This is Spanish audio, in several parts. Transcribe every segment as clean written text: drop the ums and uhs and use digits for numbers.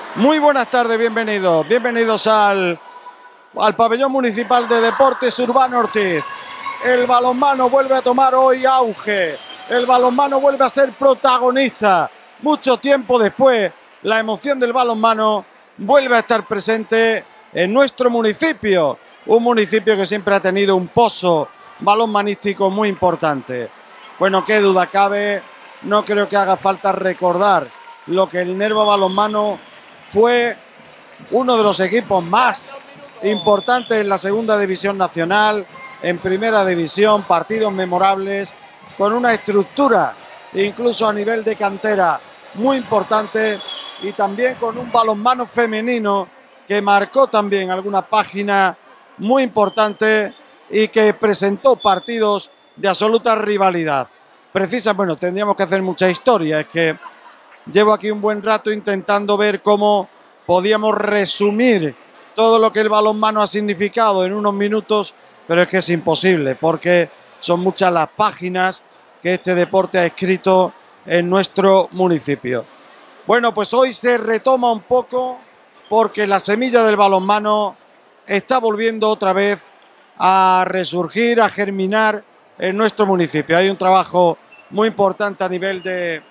Muy buenas tardes, bienvenidos al pabellón municipal de Deportes Urbano Ortiz. El balonmano vuelve a tomar hoy auge, el balonmano vuelve a ser protagonista. Mucho tiempo después, la emoción del balonmano vuelve a estar presente en nuestro municipio, un municipio que siempre ha tenido un pozo balonmanístico muy importante. Bueno, qué duda cabe, no creo que haga falta recordar lo que el Nerva Balonmano fue uno de los equipos más importantes en la segunda división nacional, en primera división, partidos memorables, con una estructura, incluso a nivel de cantera, muy importante, y también con un balonmano femenino que marcó también alguna página muy importante y que presentó partidos de absoluta rivalidad. Bueno, tendríamos que hacer mucha historia, es que llevo aquí un buen rato intentando ver cómo podíamos resumir todo lo que el balonmano ha significado en unos minutos, pero es que es imposible porque son muchas las páginas que este deporte ha escrito en nuestro municipio. Bueno, pues hoy se retoma un poco porque la semilla del balonmano está volviendo otra vez a resurgir, a germinar en nuestro municipio. Hay un trabajo muy importante a nivel de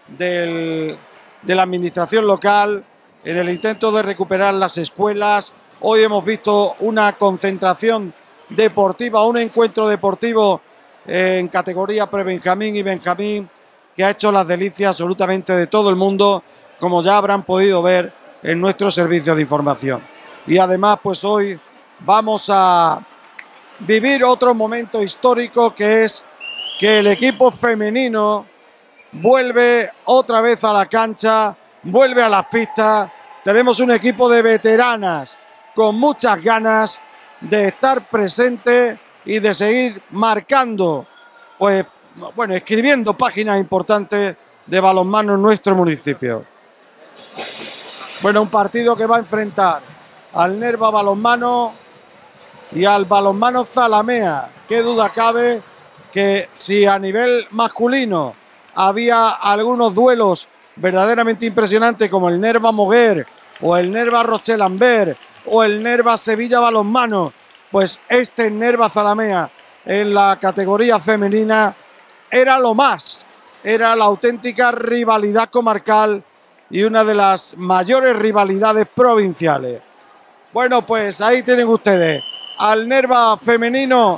la administración local, en el intento de recuperar las escuelas. Hoy hemos visto una concentración deportiva, un encuentro deportivo en categoría pre-Benjamín y Benjamín, que ha hecho las delicias absolutamente de todo el mundo, como ya habrán podido ver en nuestro servicio de información. Y además, pues hoy vamos a vivir otro momento histórico, que es que el equipo femenino vuelve otra vez a la cancha, vuelve a las pistas. Tenemos un equipo de veteranas con muchas ganas de estar presente y de seguir marcando, pues bueno, escribiendo páginas importantes de balonmano en nuestro municipio. Bueno, un partido que va a enfrentar al Nerva Balonmano y al Balonmano Zalamea. Qué duda cabe que si a nivel masculino había algunos duelos verdaderamente impresionantes, como el Nerva Moguer o el Nerva Rochelambert o el Nerva Sevilla Balonmano, pues este Nerva Zalamea en la categoría femenina era lo más, era la auténtica rivalidad comarcal y una de las mayores rivalidades provinciales. Bueno, pues ahí tienen ustedes al Nerva femenino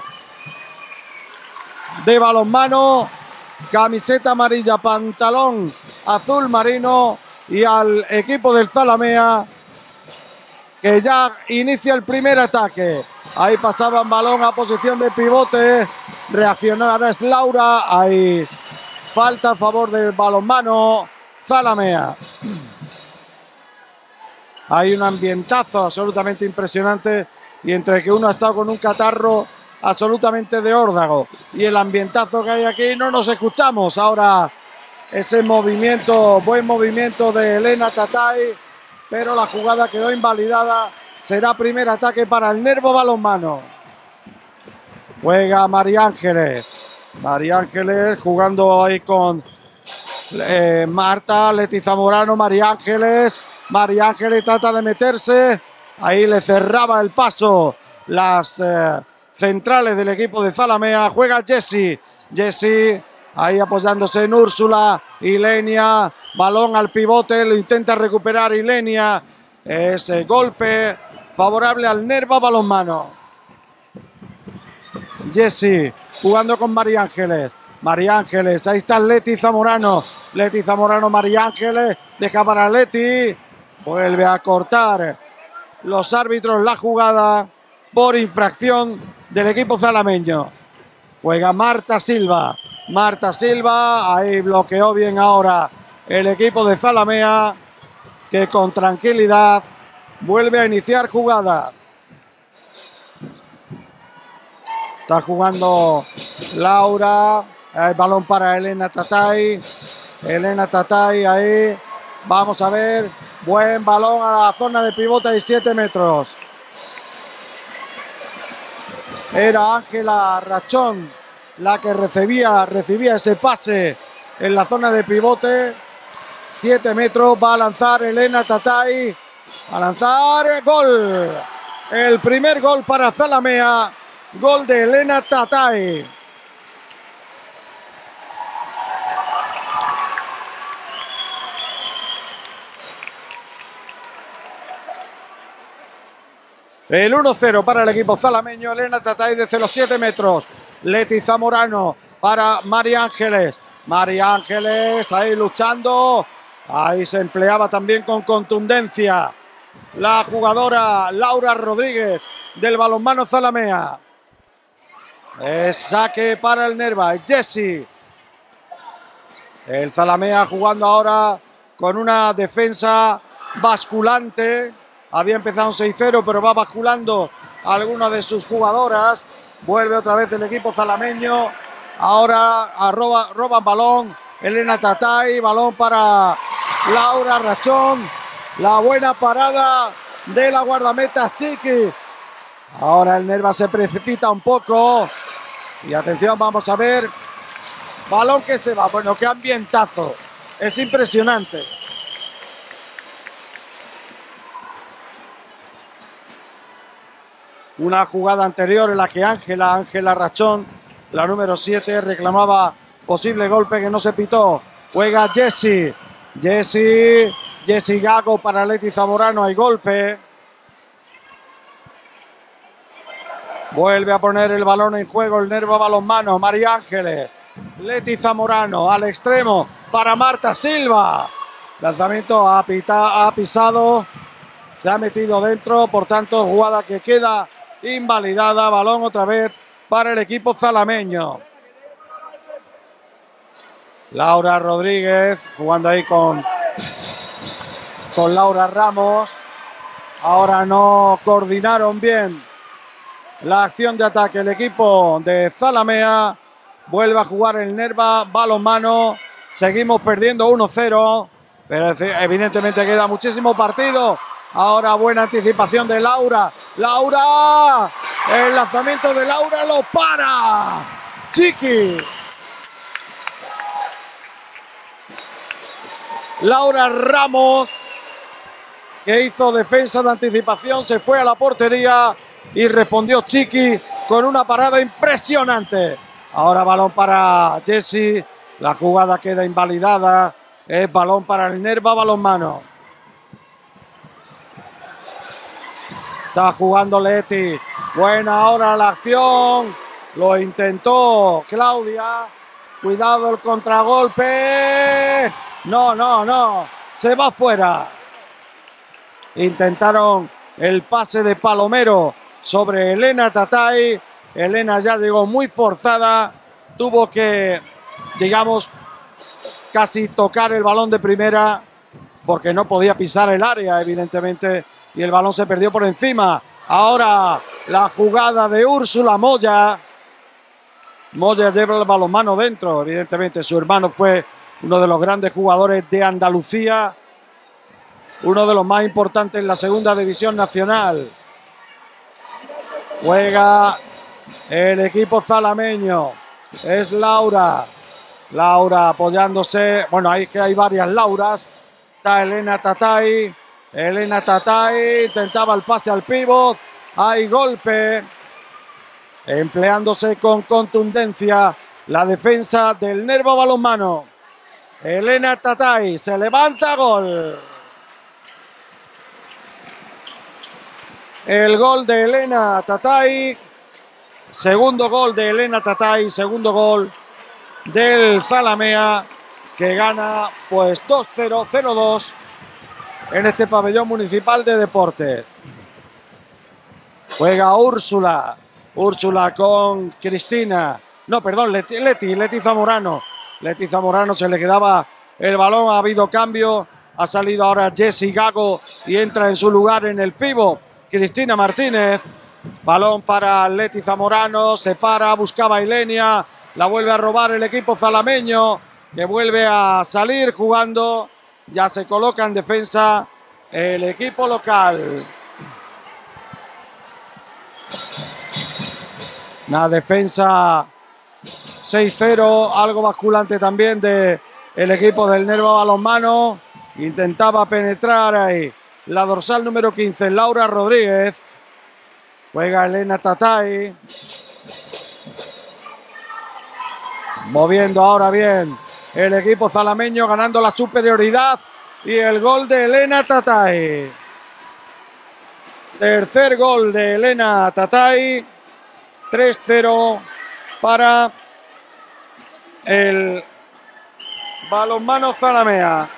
de balonmano, camiseta amarilla, pantalón azul marino, y al equipo del Zalamea, que ya inicia el primer ataque. Ahí pasaban balón a posición de pivote, reaccionará es Laura, hay falta a favor del balonmano Zalamea. Hay un ambientazo absolutamente impresionante, y entre que uno ha estado con un catarro absolutamente de órdago y el ambientazo que hay aquí, no nos escuchamos. Ahora ese movimiento, buen movimiento de Elena Tatay, pero la jugada quedó invalidada. Será primer ataque para el Nerva Balonmano. Juega María Ángeles jugando ahí con Marta, Leti Zamorano, María Ángeles trata de meterse, ahí le cerraba el paso las centrales del equipo de Zalamea. Juega Jessie ahí apoyándose en Úrsula. Ilenia, balón al pivote, lo intenta recuperar Ilenia. Ese golpe favorable al Nerva Balonmano. Jessie jugando con María Ángeles, ahí está Leti Zamorano, María Ángeles, deja para Leti, vuelve a cortar los árbitros la jugada por infracción del equipo zalameño. Juega Marta Silva, ahí bloqueó bien ahora el equipo de Zalamea, que con tranquilidad vuelve a iniciar jugada. Está jugando Laura, el balón para Elena Tatay, ahí, vamos a ver, buen balón a la zona de pivote de 7 metros. Era Ángela Rachón la que recibía ese pase en la zona de pivote. 7 metros, va a lanzar Elena Tatay, a lanzar, gol. El primer gol para Zalamea, gol de Elena Tatay. El 1-0 para el equipo zalameño. Elena Tatay desde los 7 metros. Leti Zamorano para María Ángeles. María Ángeles ahí luchando. Ahí se empleaba también con contundencia la jugadora Laura Rodríguez del balonmano Zalamea. Es saque para el Nerva. Es Jessie. El Zalamea jugando ahora con una defensa basculante. Había empezado un 6-0, pero va basculando a alguna de sus jugadoras. Vuelve otra vez el equipo zalameño. Ahora roban balón. Elena Tatay, balón para Laura Rachón. La buena parada de la guardameta Chiqui. Ahora el Nerva se precipita un poco. Y atención, vamos a ver. Balón que se va. Bueno, qué ambientazo. Es impresionante. Una jugada anterior en la que Ángela Rachón, la número 7, reclamaba posible golpe que no se pitó. Juega Jessie Gago para Leti Zamorano, hay golpe. Vuelve a poner el balón en juego el Nerva balonmano. María Ángeles, Leti Zamorano al extremo para Marta Silva. Lanzamiento ha pisado, se ha metido dentro, por tanto jugada que queda invalidada. Balón otra vez para el equipo zalameño. Laura Rodríguez jugando ahí con Laura Ramos. Ahora no coordinaron bien la acción de ataque el equipo de Zalamea. Vuelve a jugar el Nerva balonmano. Seguimos perdiendo 1-0, pero evidentemente queda muchísimo partido. Ahora buena anticipación de Laura. ¡Laura! El lanzamiento de Laura lo para Chiqui. Laura Ramos, que hizo defensa de anticipación, se fue a la portería y respondió Chiqui con una parada impresionante. Ahora balón para Jessie. La jugada queda invalidada. Es balón para el Nerva balonmano. Está jugando Leti. Buena ahora la acción. Lo intentó Claudia. Cuidado el contragolpe. No. Se va fuera. Intentaron el pase de Palomero sobre Elena Tatay. Elena ya llegó muy forzada. Tuvo que, digamos, casi tocar el balón de primera porque no podía pisar el área, evidentemente. Y el balón se perdió por encima. Ahora la jugada de Úrsula Moya. Moya lleva el balonmano dentro. Evidentemente su hermano fue uno de los grandes jugadores de Andalucía. Uno de los más importantes en la segunda división nacional. Juega el equipo zalameño. Es Laura. Laura apoyándose. Bueno, ahí que hay varias Lauras. Está Elena Tatay. Elena Tatay intentaba el pase al pívot. Hay golpe. Empleándose con contundencia la defensa del Nerva balonmano. Elena Tatay se levanta, gol. El gol de Elena Tatay. Segundo gol de Elena Tatay. Segundo gol del Zalamea, que gana pues 2-0, 0-2 en este pabellón municipal de deportes. Juega Úrsula. Úrsula con Cristina. No, perdón, Leti Zamorano. Leti Zamorano, se le quedaba el balón. Ha habido cambio. Ha salido ahora Jessie Gago y entra en su lugar en el pívot Cristina Martínez. Balón para Leti Zamorano. Se para, buscaba a Ilenia. La vuelve a robar el equipo zalameño, que vuelve a salir jugando. Ya se coloca en defensa el equipo local. Una defensa 6-0, algo basculante también de el equipo del Nerva Balonmano. Intentaba penetrar ahí la dorsal número 15, Laura Rodríguez. Juega Elena Tatay. Moviendo ahora bien el equipo zalameño, ganando la superioridad. Y el gol de Elena Tatay. Tercer gol de Elena Tatay. 3-0 para el Balonmano Zalamea.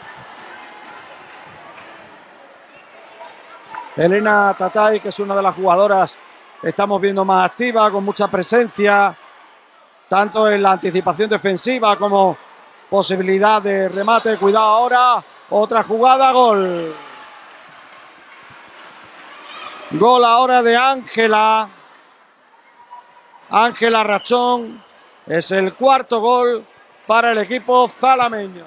Elena Tatay, que es una de las jugadoras que estamos viendo más activa, con mucha presencia, tanto en la anticipación defensiva como posibilidad de remate. Cuidado ahora, otra jugada, gol. Gol ahora de Ángela. Ángela Rachón. Es el cuarto gol para el equipo zalameño.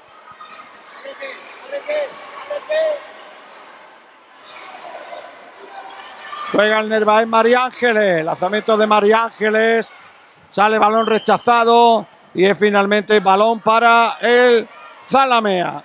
Juega el Nerva en María Ángeles. Lanzamiento de María Ángeles. Sale balón rechazado. Y es finalmente balón para el Zalamea.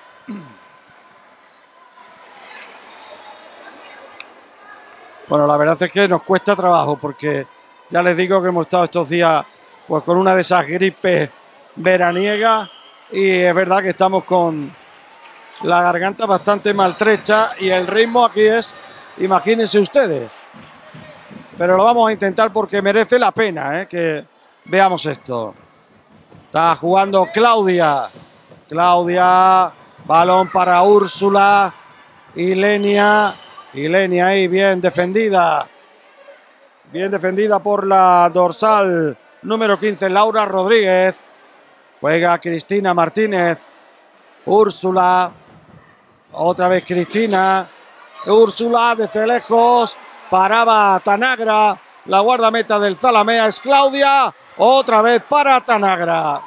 Bueno, la verdad es que nos cuesta trabajo porque ya les digo que hemos estado estos días pues con una de esas gripes veraniegas y es verdad que estamos con la garganta bastante maltrecha y el ritmo aquí es, imagínense ustedes. Pero lo vamos a intentar porque merece la pena que veamos esto. Está jugando Claudia. Claudia, balón para Úrsula. Ilenia ahí bien defendida. Bien defendida por la dorsal número 15, Laura Rodríguez. Juega Cristina Martínez. Úrsula. Otra vez Cristina. Úrsula desde lejos. Paraba Tanagra. La guardameta del Zalamea es Claudia. Otra vez para Tanagra.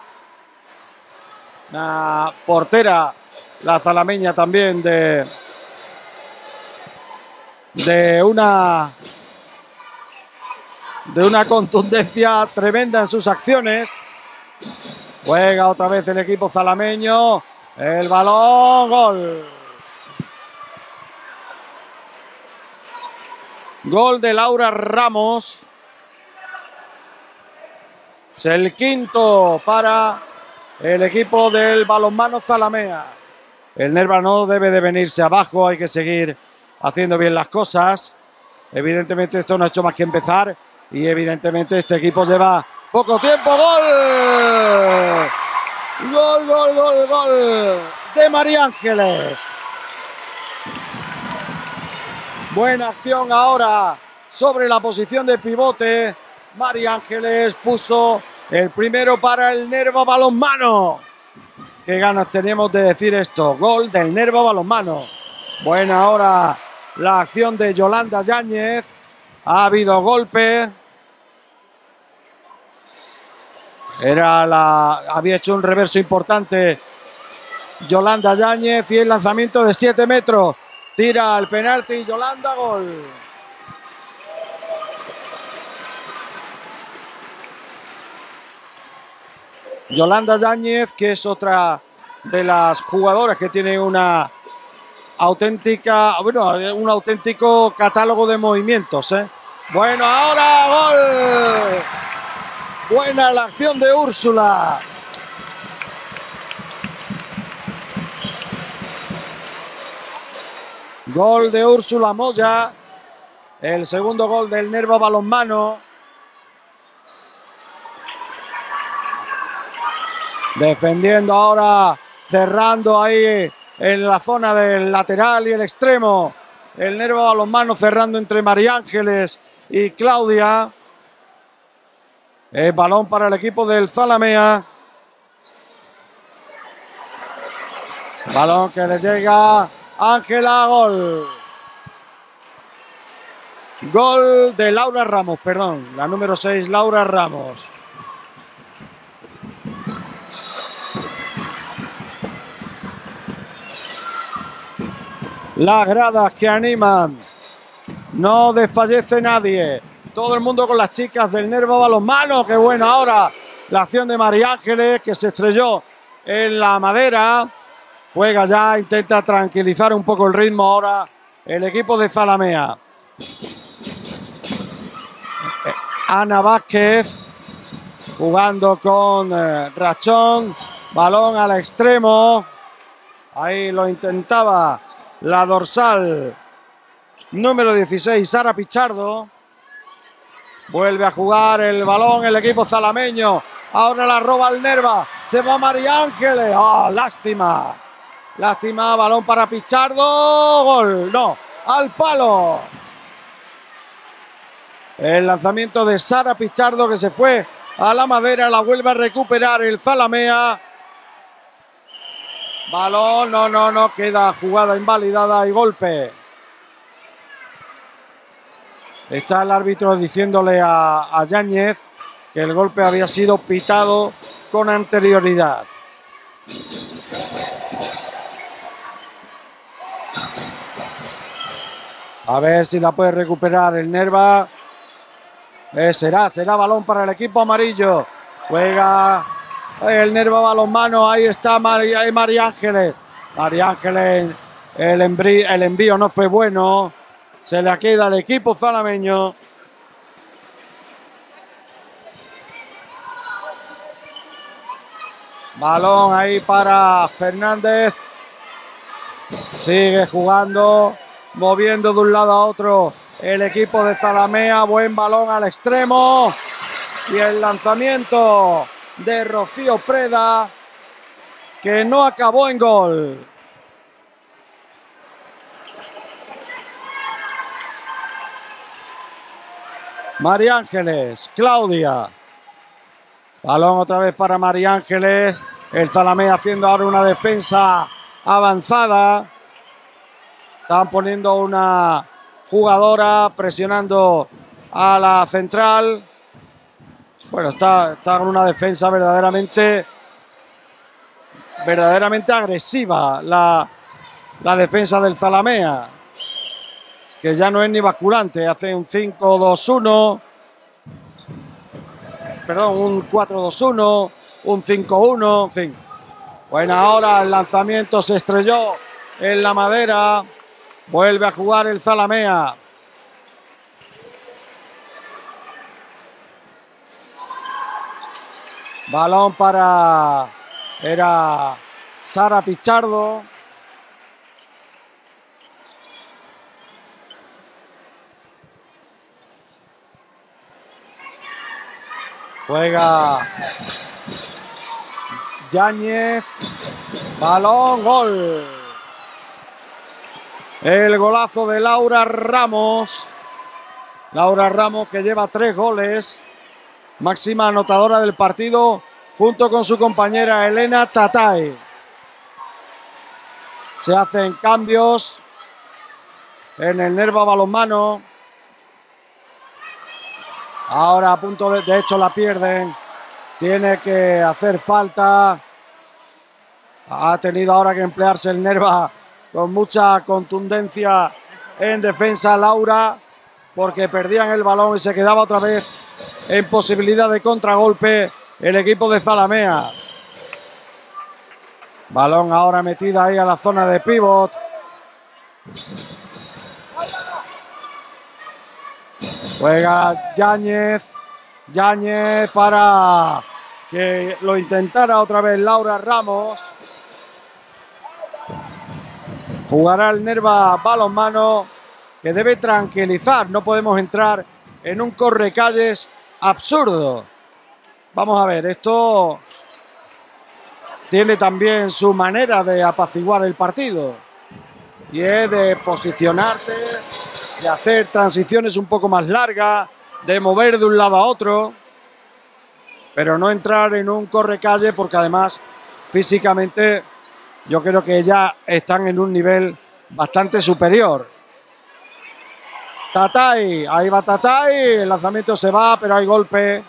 Una portera, la zalameña también de una contundencia tremenda en sus acciones. Juega otra vez el equipo zalameño. El balón, gol. Gol de Laura Ramos. Es el quinto para el equipo del Balonmano Zalamea. El Nerva no debe de venirse abajo, hay que seguir haciendo bien las cosas. Evidentemente esto no ha hecho más que empezar y evidentemente este equipo lleva poco tiempo. ¡Gol! ¡Gol de María Ángeles! Buena acción ahora sobre la posición de pivote. María Ángeles puso el primero para el Nerva Balonmano. Qué ganas tenemos de decir esto. Gol del Nerva Balonmano. Buena ahora la acción de Yolanda Yáñez. Ha habido golpe. Había hecho un reverso importante Yolanda Yáñez y el lanzamiento de 7 metros. Tira al penalti Yolanda, gol. Yolanda Yáñez, que es otra de las jugadoras que tiene un auténtico catálogo de movimientos. Bueno, ahora gol. Buena la acción de Úrsula. Gol de Úrsula Moya. El segundo gol del Nerva Balonmano. Defendiendo ahora, cerrando ahí en la zona del lateral y el extremo. El Nerva Balonmano cerrando entre María Ángeles y Claudia. El balón para el equipo del Zalamea. Balón que le llega Ángela, gol. Gol de Laura Ramos, perdón. La número 6, Laura Ramos. Las gradas que animan. No desfallece nadie. Todo el mundo con las chicas del Nerva Balonmano. Qué buena ahora la acción de María Ángeles, que se estrelló en la madera. Juega ya, intenta tranquilizar un poco el ritmo ahora el equipo de Zalamea. Ana Vázquez jugando con Rachón. Balón al extremo. Ahí lo intentaba la dorsal número 16, Sara Pichardo. Vuelve a jugar el balón el equipo zalameño. Ahora la roba el Nerva. Se va María Ángeles. ¡Ah, lástima! Lástima, balón para Pichardo. Gol, no, al palo. El lanzamiento de Sara Pichardo que se fue a la madera. La vuelve a recuperar el Zalamea. Balón, no, queda jugada invalidada y golpe. Está el árbitro diciéndole a Yáñez que el golpe había sido pitado con anterioridad. A ver si la puede recuperar el Nerva. Será balón para el equipo amarillo. Juega el Nerva balonmano. Ahí está María Ángeles. María Ángeles, el envío no fue bueno. Se le queda al equipo zalameño. Balón ahí para Fernández. Sigue jugando, moviendo de un lado a otro el equipo de Zalamea. Buen balón al extremo. Y el lanzamiento de Rocío Preda, que no acabó en gol. María Ángeles, Claudia. Balón otra vez para María Ángeles. El Zalamea haciendo ahora una defensa avanzada. Están poniendo una jugadora presionando a la central. Bueno, está con una defensa verdaderamente agresiva la defensa del Zalamea, que ya no es ni basculante. Hace un 5-2-1, perdón, un 4-2-1, un 5-1, en fin. Bueno, ahora el lanzamiento se estrelló en la madera. Vuelve a jugar el Zalamea. Balón era Sara Pichardo. Juega Yáñez. Balón, gol. El golazo de Laura Ramos. Laura Ramos, que lleva 3 goles. Máxima anotadora del partido junto con su compañera Elena Tatay. Se hacen cambios en el Nerva balonmano. Ahora a punto de hecho la pierden. Tiene que hacer falta. Ha tenido ahora que emplearse el Nerva con mucha contundencia en defensa Laura, porque perdían el balón y se quedaba otra vez en posibilidad de contragolpe el equipo de Zalamea. Balón ahora metida ahí a la zona de pívot. Juega Yáñez. Yáñez para que lo intentara otra vez Laura Ramos. Jugará el Nerva balonmano, que debe tranquilizar. No podemos entrar en un correcalles absurdo. Vamos a ver, esto tiene también su manera de apaciguar el partido. Y es de posicionarte, de hacer transiciones un poco más largas, de mover de un lado a otro, pero no entrar en un correcalle, porque además físicamente yo creo que ya están en un nivel bastante superior. Tatay, ahí va Tatay, el lanzamiento se va, pero hay golpe.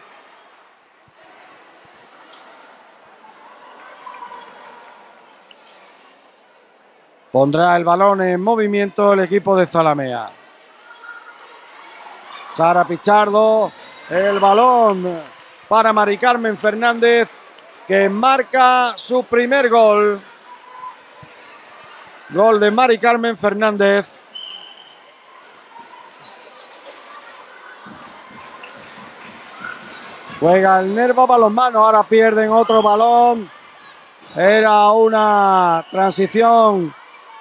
Pondrá el balón en movimiento el equipo de Zalamea. Sara Pichardo, el balón para Mari Carmen Fernández. que marca su primer gol. Gol de Mari Carmen Fernández. Juega el Nerva Balonmano, ahora pierden otro balón. Era una transición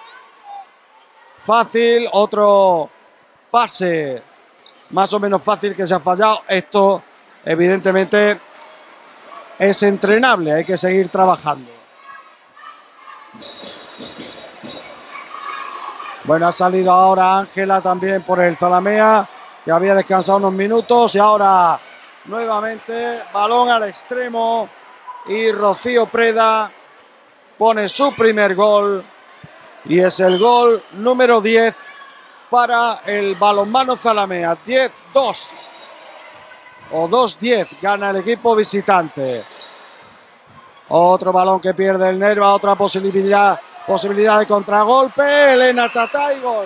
fácil, otro pase más o menos fácil que se ha fallado. Esto evidentemente es entrenable, hay que seguir trabajando. Bueno, ha salido ahora Ángela también por el Zalamea, que había descansado unos minutos, y ahora nuevamente balón al extremo y Rocío Preda pone su primer gol y es el gol número 10 para el Balonmano Zalamea. 10-2 o 2-10 gana el equipo visitante. Otro balón que pierde el Nerva, otra posibilidad de contragolpe. Elena Tatay, gol.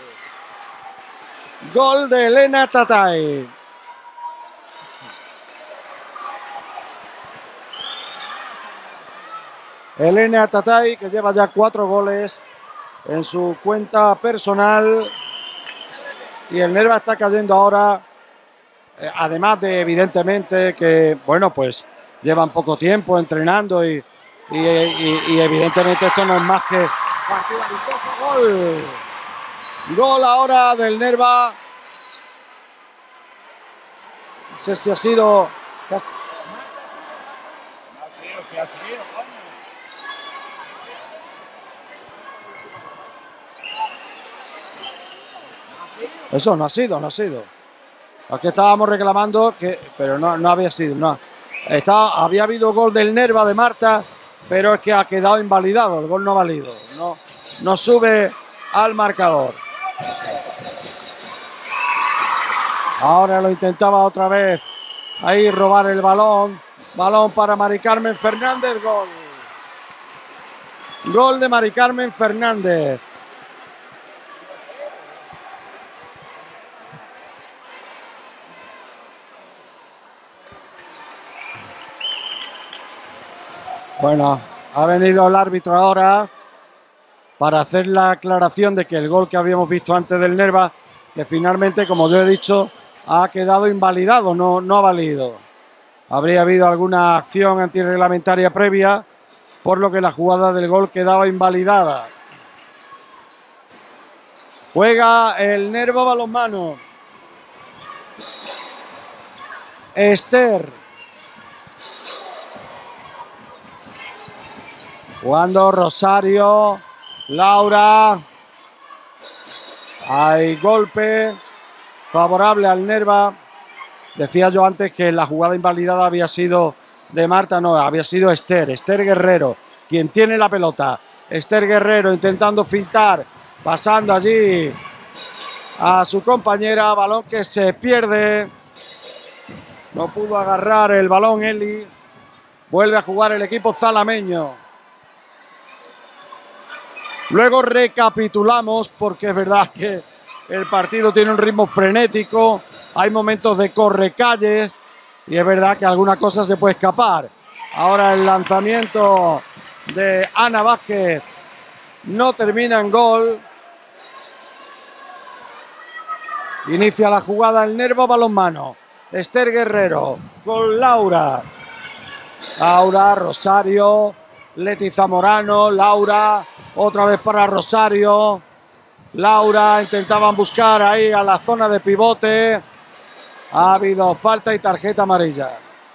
Gol de Elena Tatay. Elena Tatay, que lleva ya 4 goles en su cuenta personal. Y el Nerva está cayendo ahora, además de evidentemente que, bueno, pues llevan poco tiempo entrenando y evidentemente esto no es más que partido amistoso. Gol. Gol ahora del Nerva. No sé si ha sido... Eso no ha sido. Aquí estábamos reclamando pero no había sido. No. Había habido gol del Nerva de Marta, pero es que ha quedado invalidado. El gol no válido. No sube al marcador. Ahora lo intentaba otra vez. Ahí robar el balón. Balón para Mari Carmen Fernández. Gol. Gol de Mari Carmen Fernández. Bueno, ha venido el árbitro ahora para hacer la aclaración de que el gol que habíamos visto antes del Nerva, que finalmente, como yo he dicho, ha quedado invalidado, no ha valido. Habría habido alguna acción antirreglamentaria previa, por lo que la jugada del gol quedaba invalidada. Juega el Nerva Balonmano. Esther. Jugando Rosario, Laura. Hay golpe favorable al Nerva. Decía yo antes que la jugada invalidada había sido de Marta, no, había sido Esther Guerrero, quien tiene la pelota. Esther Guerrero intentando fintar, pasando allí a su compañera, balón que se pierde. No pudo agarrar el balón Eli. Vuelve a jugar el equipo zalameño. Luego recapitulamos, porque es verdad que el partido tiene un ritmo frenético, hay momentos de correcalles y es verdad que alguna cosa se puede escapar. Ahora el lanzamiento de Ana Vázquez no termina en gol. Inicia la jugada el Nerva Balonmano. Esther Guerrero con Laura. Laura, Rosario, Leti Zamorano, Laura... Otra vez para Rosario. Laura intentaban buscar ahí a la zona de pivote. Ha habido falta y tarjeta amarilla.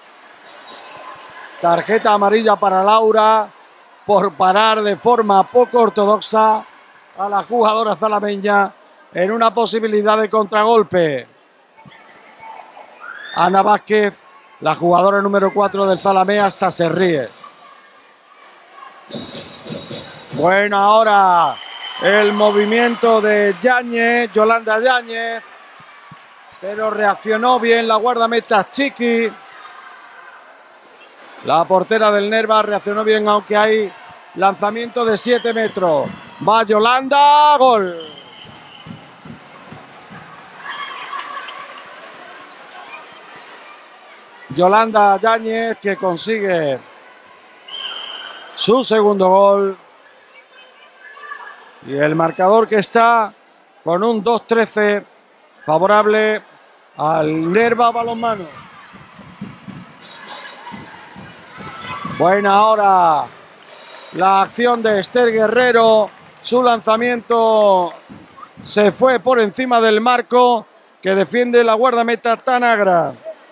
Tarjeta amarilla para Laura por parar de forma poco ortodoxa a la jugadora zalameña en una posibilidad de contragolpe. Ana Vázquez, la jugadora número 4 del Zalamea, hasta se ríe. Bueno, ahora el movimiento de Yáñez, Yolanda Yáñez, pero reaccionó bien la guardameta Chiqui. La portera del Nerva reaccionó bien, aunque hay lanzamiento de 7 metros. Va Yolanda, gol. Yolanda Yáñez, que consigue su segundo gol. Y el marcador que está con un 2-13 favorable al Nerva Balonmano. Buena ahora la acción de Esther Guerrero. Su lanzamiento se fue por encima del marco que defiende la guardameta Tanagra.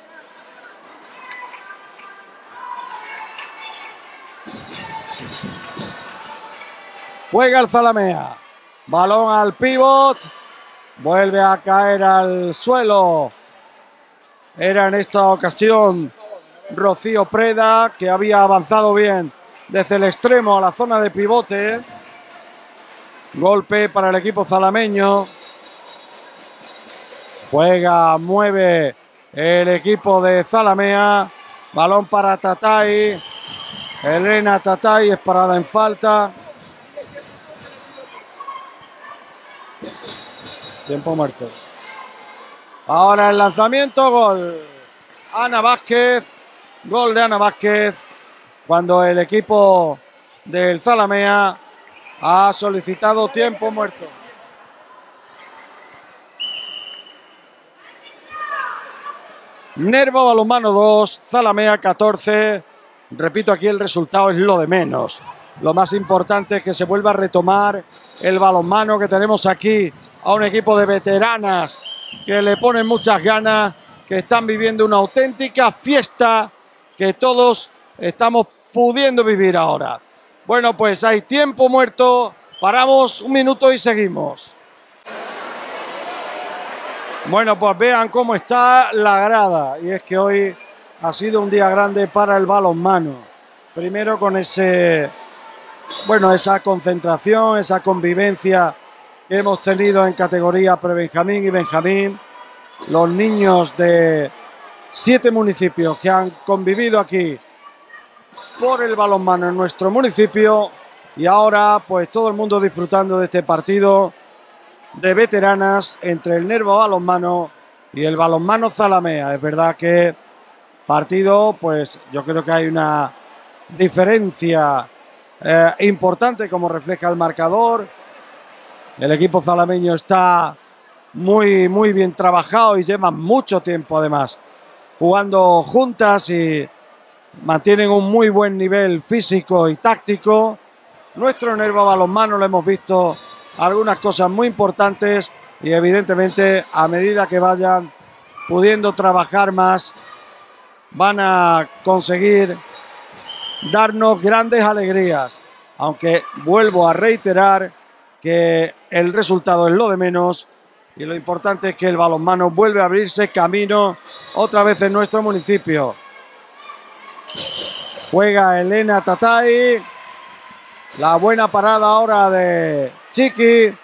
Juega el Zalamea. Balón al pívot. Vuelve a caer al suelo. Era en esta ocasión Rocío Preda, que había avanzado bien desde el extremo a la zona de pivote. Golpe para el equipo zalameño. Juega, mueve el equipo de Zalamea. Balón para Tatay. Elena Tatay es parada en falta. Tiempo muerto. Ahora el lanzamiento, gol. Ana Vázquez. Gol de Ana Vázquez. Cuando el equipo del Zalamea ha solicitado tiempo muerto. Nerva Balonmano 2, Zalamea 14. Repito, aquí el resultado es lo de menos. Lo más importante es que se vuelva a retomar el balonmano, que tenemos aquí a un equipo de veteranas que le ponen muchas ganas, que están viviendo una auténtica fiesta que todos estamos pudiendo vivir ahora. Bueno, pues hay tiempo muerto, paramos un minuto y seguimos. Bueno, pues vean cómo está la grada, y es que hoy ha sido un día grande para el balonmano. Primero con esa concentración, esa convivencia que hemos tenido en categoría prebenjamín y benjamín. Los niños de 7 municipios que han convivido aquí por el balonmano en nuestro municipio, y ahora pues todo el mundo disfrutando de este partido de veteranas entre el Nerva Balonmano y el Balonmano Zalamea. Es verdad que partido, pues yo creo que hay una diferencia importante, como refleja el marcador. El equipo zalameño está muy bien trabajado y lleva mucho tiempo además jugando juntas y mantienen un muy buen nivel físico y táctico. Nuestro Nerva Balonmano lo hemos visto algunas cosas muy importantes, y evidentemente a medida que vayan pudiendo trabajar más van a conseguir darnos grandes alegrías, aunque vuelvo a reiterar que el resultado es lo de menos y lo importante es que el balonmano vuelve a abrirse camino otra vez en nuestro municipio. Juega Elena Tatay. La buena parada ahora de Chiqui.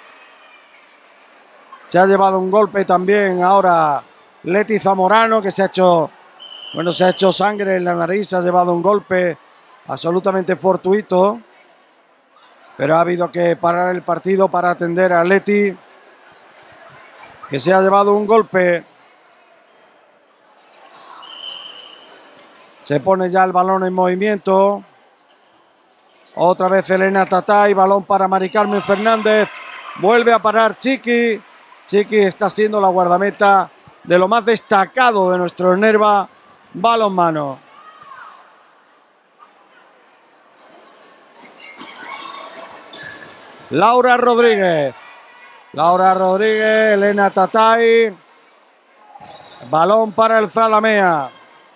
Se ha llevado un golpe también ahora Leti Zamorano, que se ha hecho sangre en la nariz, se ha llevado un golpe absolutamente fortuito, pero ha habido que parar el partido para atender a Leti, que se ha llevado un golpe. Se pone ya el balón en movimiento. Otra vez Elena Tatay, balón para Mari Carmen Fernández. Vuelve a parar Chiqui. Chiqui está siendo la guardameta de lo más destacado de nuestro Nerva Balonmano. Laura Rodríguez, Elena Tatay. Balón para el Zalamea.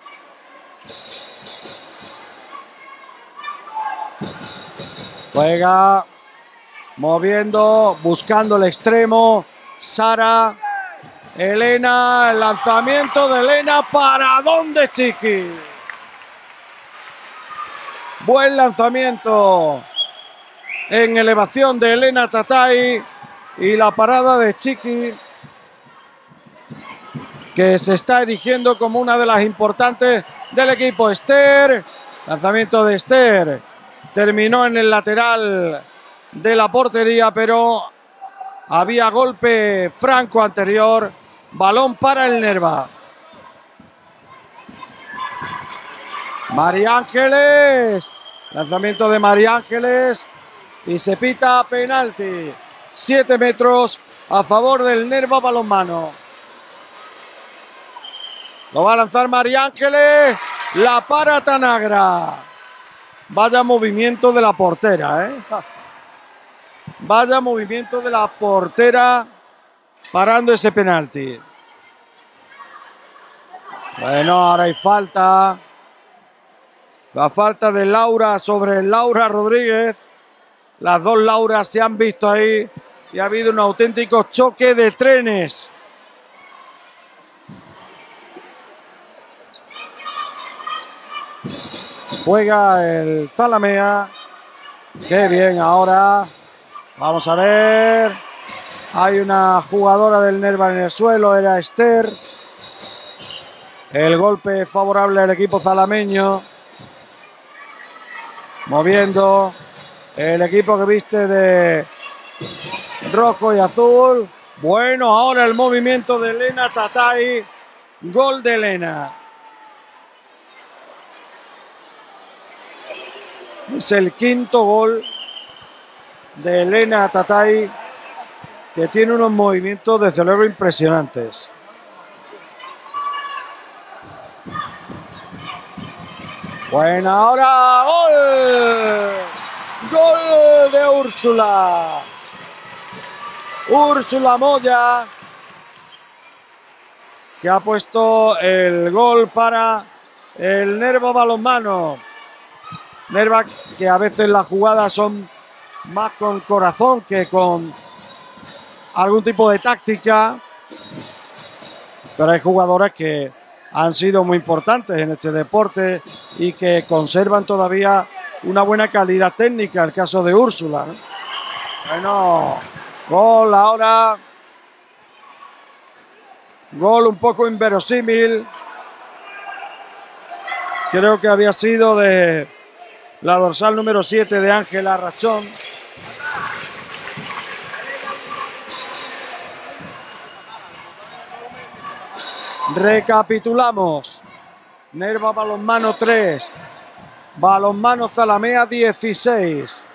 Juega, moviendo, buscando el extremo. Sara, Elena, el lanzamiento de Elena. ¿Para dónde, Chiqui? Buen lanzamiento en elevación de Elena Tatay, y la parada de Chiqui, que se está erigiendo como una de las importantes del equipo. Esther, lanzamiento de Esther. Terminó en el lateral de la portería, pero había golpe franco anterior. Balón para el Nerva. María Ángeles. Lanzamiento de María Ángeles y se pita penalti. 7 metros a favor del Nerva Balonmano. Lo va a lanzar María Ángeles. La para Tanagra. Vaya movimiento de la portera, ¿eh? Vaya movimiento de la portera parando ese penalti. Bueno, ahora hay falta. La falta de Laura sobre Laura Rodríguez. Las dos Lauras se han visto ahí y ha habido un auténtico choque de trenes. Juega el Zalamea. Qué bien ahora. Vamos a ver. Hay una jugadora del Nerva en el suelo. Era Esther. El golpe favorable al equipo zalameño. Moviendo el equipo que viste de rojo y azul. Bueno, ahora el movimiento de Elena Tatay. Gol de Elena. Es el quinto gol de Elena Tatay, que tiene unos movimientos desde luego impresionantes. Bueno, ahora gol. Gol de Úrsula. Úrsula Moya, que ha puesto el gol para el Nerva Balonmano. Nerva, que a veces las jugadas son más con corazón que con algún tipo de táctica, pero hay jugadoras que han sido muy importantes en este deporte y que conservan todavía una buena calidad técnica. El caso de Úrsula, ¿no? Bueno, gol ahora. Gol un poco inverosímil. Creo que había sido de la dorsal número 7 de Ángela Rachón. Recapitulamos. Nerva Balonmano 3. Balonmano Zalamea 16.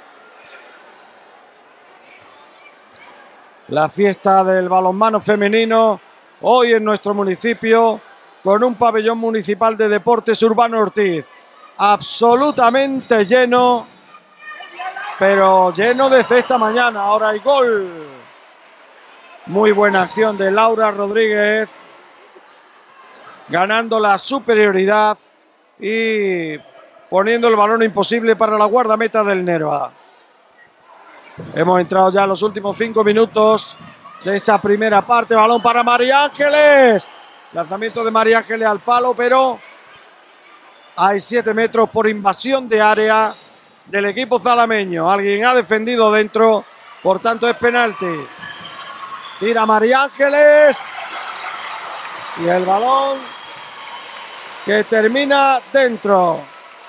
La fiesta del balonmano femenino hoy en nuestro municipio con un pabellón municipal de deportes Urbano Ortiz absolutamente lleno, pero lleno desde esta mañana. Ahora hay gol. Muy buena acción de Laura Rodríguez, ganando la superioridad y poniendo el balón imposible para la guardameta del Nerva. Hemos entrado ya en los últimos 5 minutos de esta primera parte. Balón para María Ángeles. Lanzamiento de María Ángeles al palo, pero hay 7 metros por invasión de área del equipo zalameño. Alguien ha defendido dentro, por tanto es penalti. Tira María Ángeles. Y el balón que termina dentro.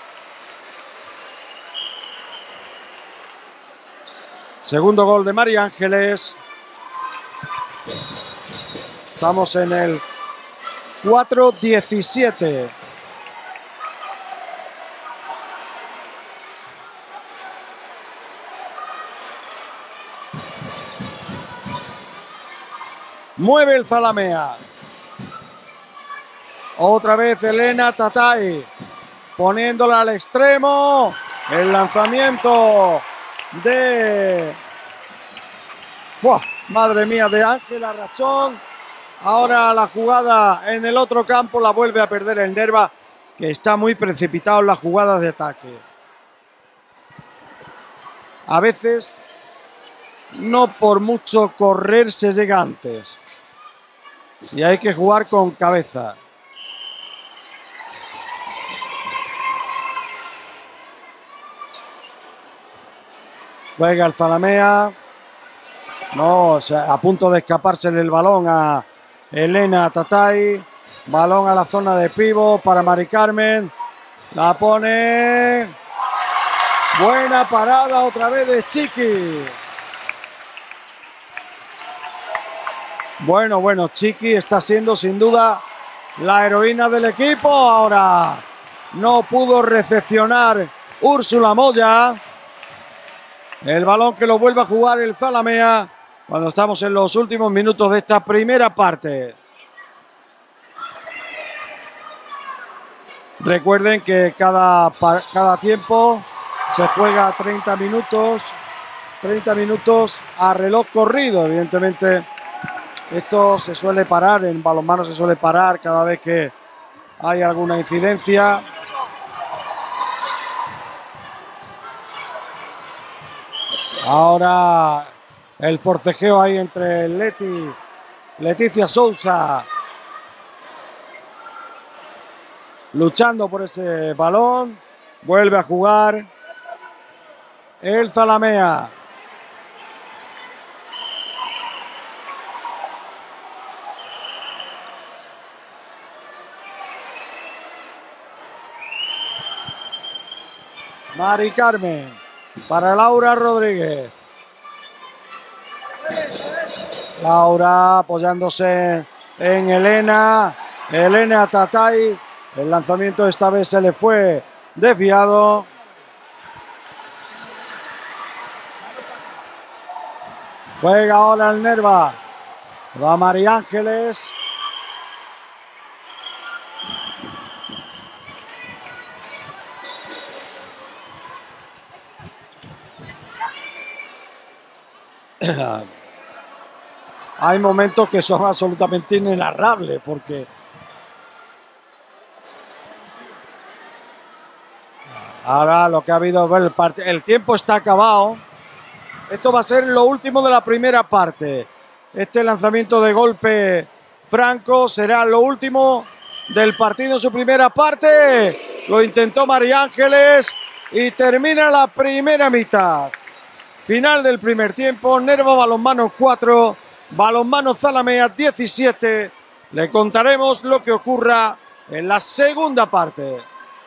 Segundo gol de María Ángeles. Estamos en el 4-17. Mueve el Zalamea. Otra vez Elena Tatay poniéndola al extremo. El lanzamiento de... ¡Fua! Madre mía, de Ángela Rachón. Ahora la jugada en el otro campo la vuelve a perder el Nerva, que está muy precipitado en las jugadas de ataque. A veces, no por mucho correr se llega antes. Y hay que jugar con cabeza. Juega el Zalamea. No, o sea, a punto de escapársele el balón a Elena Tatay. Balón a la zona de pívot para Mari Carmen. La pone. Buena parada otra vez de Chiqui. Bueno, Chiqui está siendo sin duda la heroína del equipo. Ahora no pudo recepcionar Úrsula Moya. El balón que lo vuelve a jugar el Zalamea cuando estamos en los últimos minutos de esta primera parte. Recuerden que cada tiempo se juega 30 minutos a reloj corrido. Evidentemente esto se suele parar, en balonmano se suele parar cada vez que hay alguna incidencia. Ahora el forcejeo ahí entre Leticia Sousa, luchando por ese balón. Vuelve a jugar el Zalamea. Mari Carmen para Laura Rodríguez. Laura apoyándose en Elena. Elena Tatay. El lanzamiento esta vez se le fue desviado. Juega ahora el Nerva. Va María Ángeles. Hay momentos que son absolutamente inenarrables porque ahora lo que ha habido, el tiempo está acabado. Esto va a ser lo último de la primera parte. Este lanzamiento de golpe franco será lo último del partido en su primera parte. Lo intentó María Ángeles y termina la primera mitad. Final del primer tiempo. Nerva Balonmano 4, Balonmano Zalamea 17. Le contaremos lo que ocurra en la segunda parte.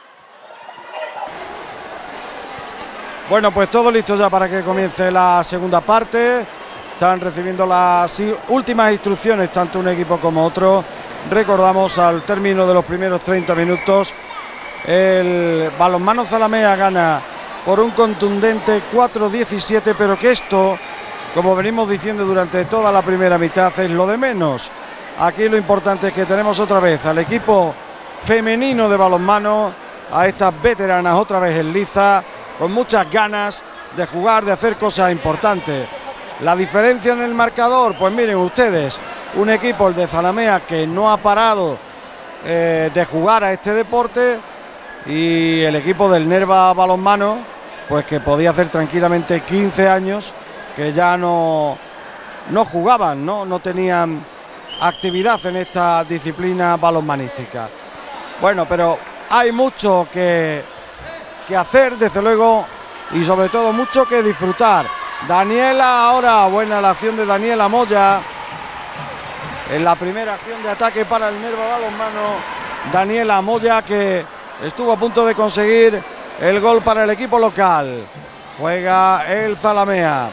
Bueno, pues todo listo ya para que comience la segunda parte. Están recibiendo las últimas instrucciones tanto un equipo como otro. Recordamos, al término de los primeros 30 minutos, el Balonmano Zalamea gana por un contundente 4-17, pero que esto, como venimos diciendo durante toda la primera mitad, es lo de menos. Aquí lo importante es que tenemos otra vez al equipo femenino de balonmano, a estas veteranas otra vez en liza, con muchas ganas de jugar, de hacer cosas importantes. La diferencia en el marcador, pues miren ustedes, un equipo, el de Zalamea, que no ha parado de jugar a este deporte, y el equipo del Nerva Balonmano, pues que podía hacer tranquilamente 15 años que ya no jugaban, no tenían actividad en esta disciplina balonmanística. Bueno, pero hay mucho que hacer, desde luego, y sobre todo mucho que disfrutar. Daniela, ahora buena la acción de Daniela Moya en la primera acción de ataque para el Nerva Balonmano. Daniela Moya, que estuvo a punto de conseguir el gol para el equipo local. Juega el Zalamea.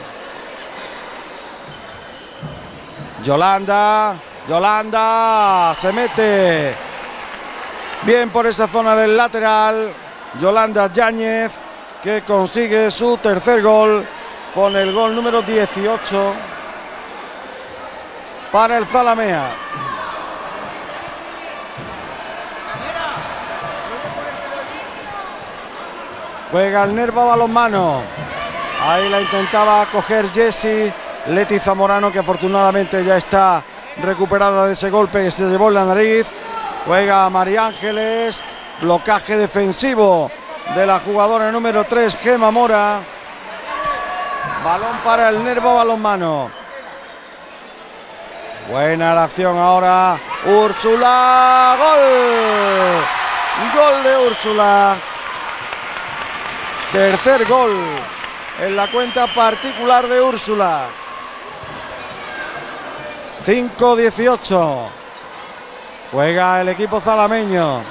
Yolanda se mete bien por esa zona del lateral. Yolanda Yáñez, que consigue su tercer gol con el gol número 18 para el Zalamea. Juega el Nerva Balonmano. Ahí la intentaba coger Jessie Leti Zamorano, que afortunadamente ya está recuperada de ese golpe que se llevó en la nariz. Juega María Ángeles. Blocaje defensivo de la jugadora número 3, Gema Mora. Balón para el Nerva Balonmano. Buena la acción ahora. Úrsula. Gol. Gol de Úrsula. Tercer gol en la cuenta particular de Úrsula. 5-18. Juega el equipo zalameño.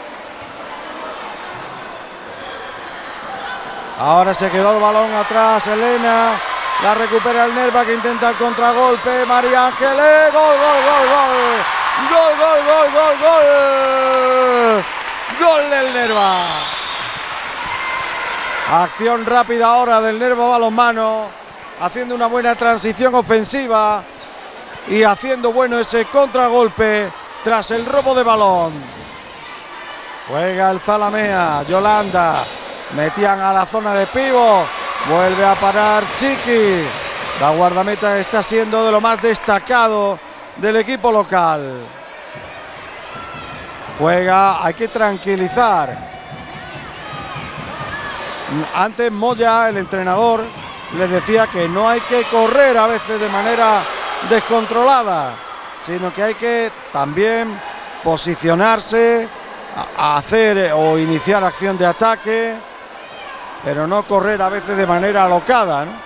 Ahora se quedó el balón atrás Elena. La recupera el Nerva, que intenta el contragolpe. María Ángeles. Gol, gol, gol, gol. Gol, gol, gol, gol, gol. Gol del Nerva. Acción rápida ahora del Nerva Balonmano, haciendo una buena transición ofensiva y haciendo bueno ese contragolpe tras el robo de balón. Juega el Zalamea, Yolanda, metían a la zona de pívot, vuelve a parar Chiqui. La guardameta está siendo de lo más destacado del equipo local. Juega, hay que tranquilizar. Antes Moya, el entrenador, les decía que no hay que correr a veces de manera descontrolada, sino que hay que también posicionarse, a hacer o iniciar acción de ataque, pero no correr a veces de manera alocada, ¿no?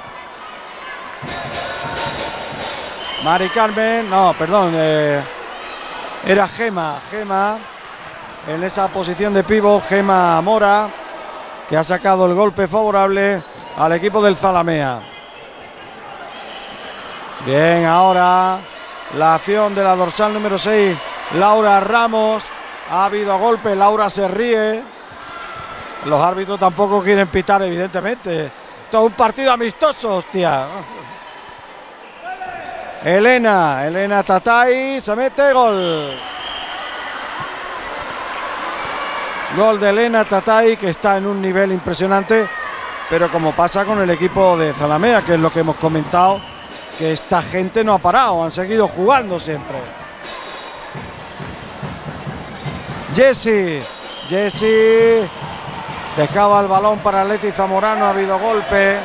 Mari Carmen, no, perdón, era Gema en esa posición de pívot, Gema Mora, que ha sacado el golpe favorable al equipo del Zalamea. Bien, ahora la acción de la dorsal número 6, Laura Ramos. Ha habido golpe, Laura se ríe. Los árbitros tampoco quieren pitar, evidentemente. Todo un partido amistoso, hostia. Elena Tatay se mete, gol. Gol de Elena Tatay, que está en un nivel impresionante, pero como pasa con el equipo de Zalamea, que es lo que hemos comentado, que esta gente no ha parado, han seguido jugando siempre. Jessie dejaba el balón para Leti Zamorano, ha habido golpe.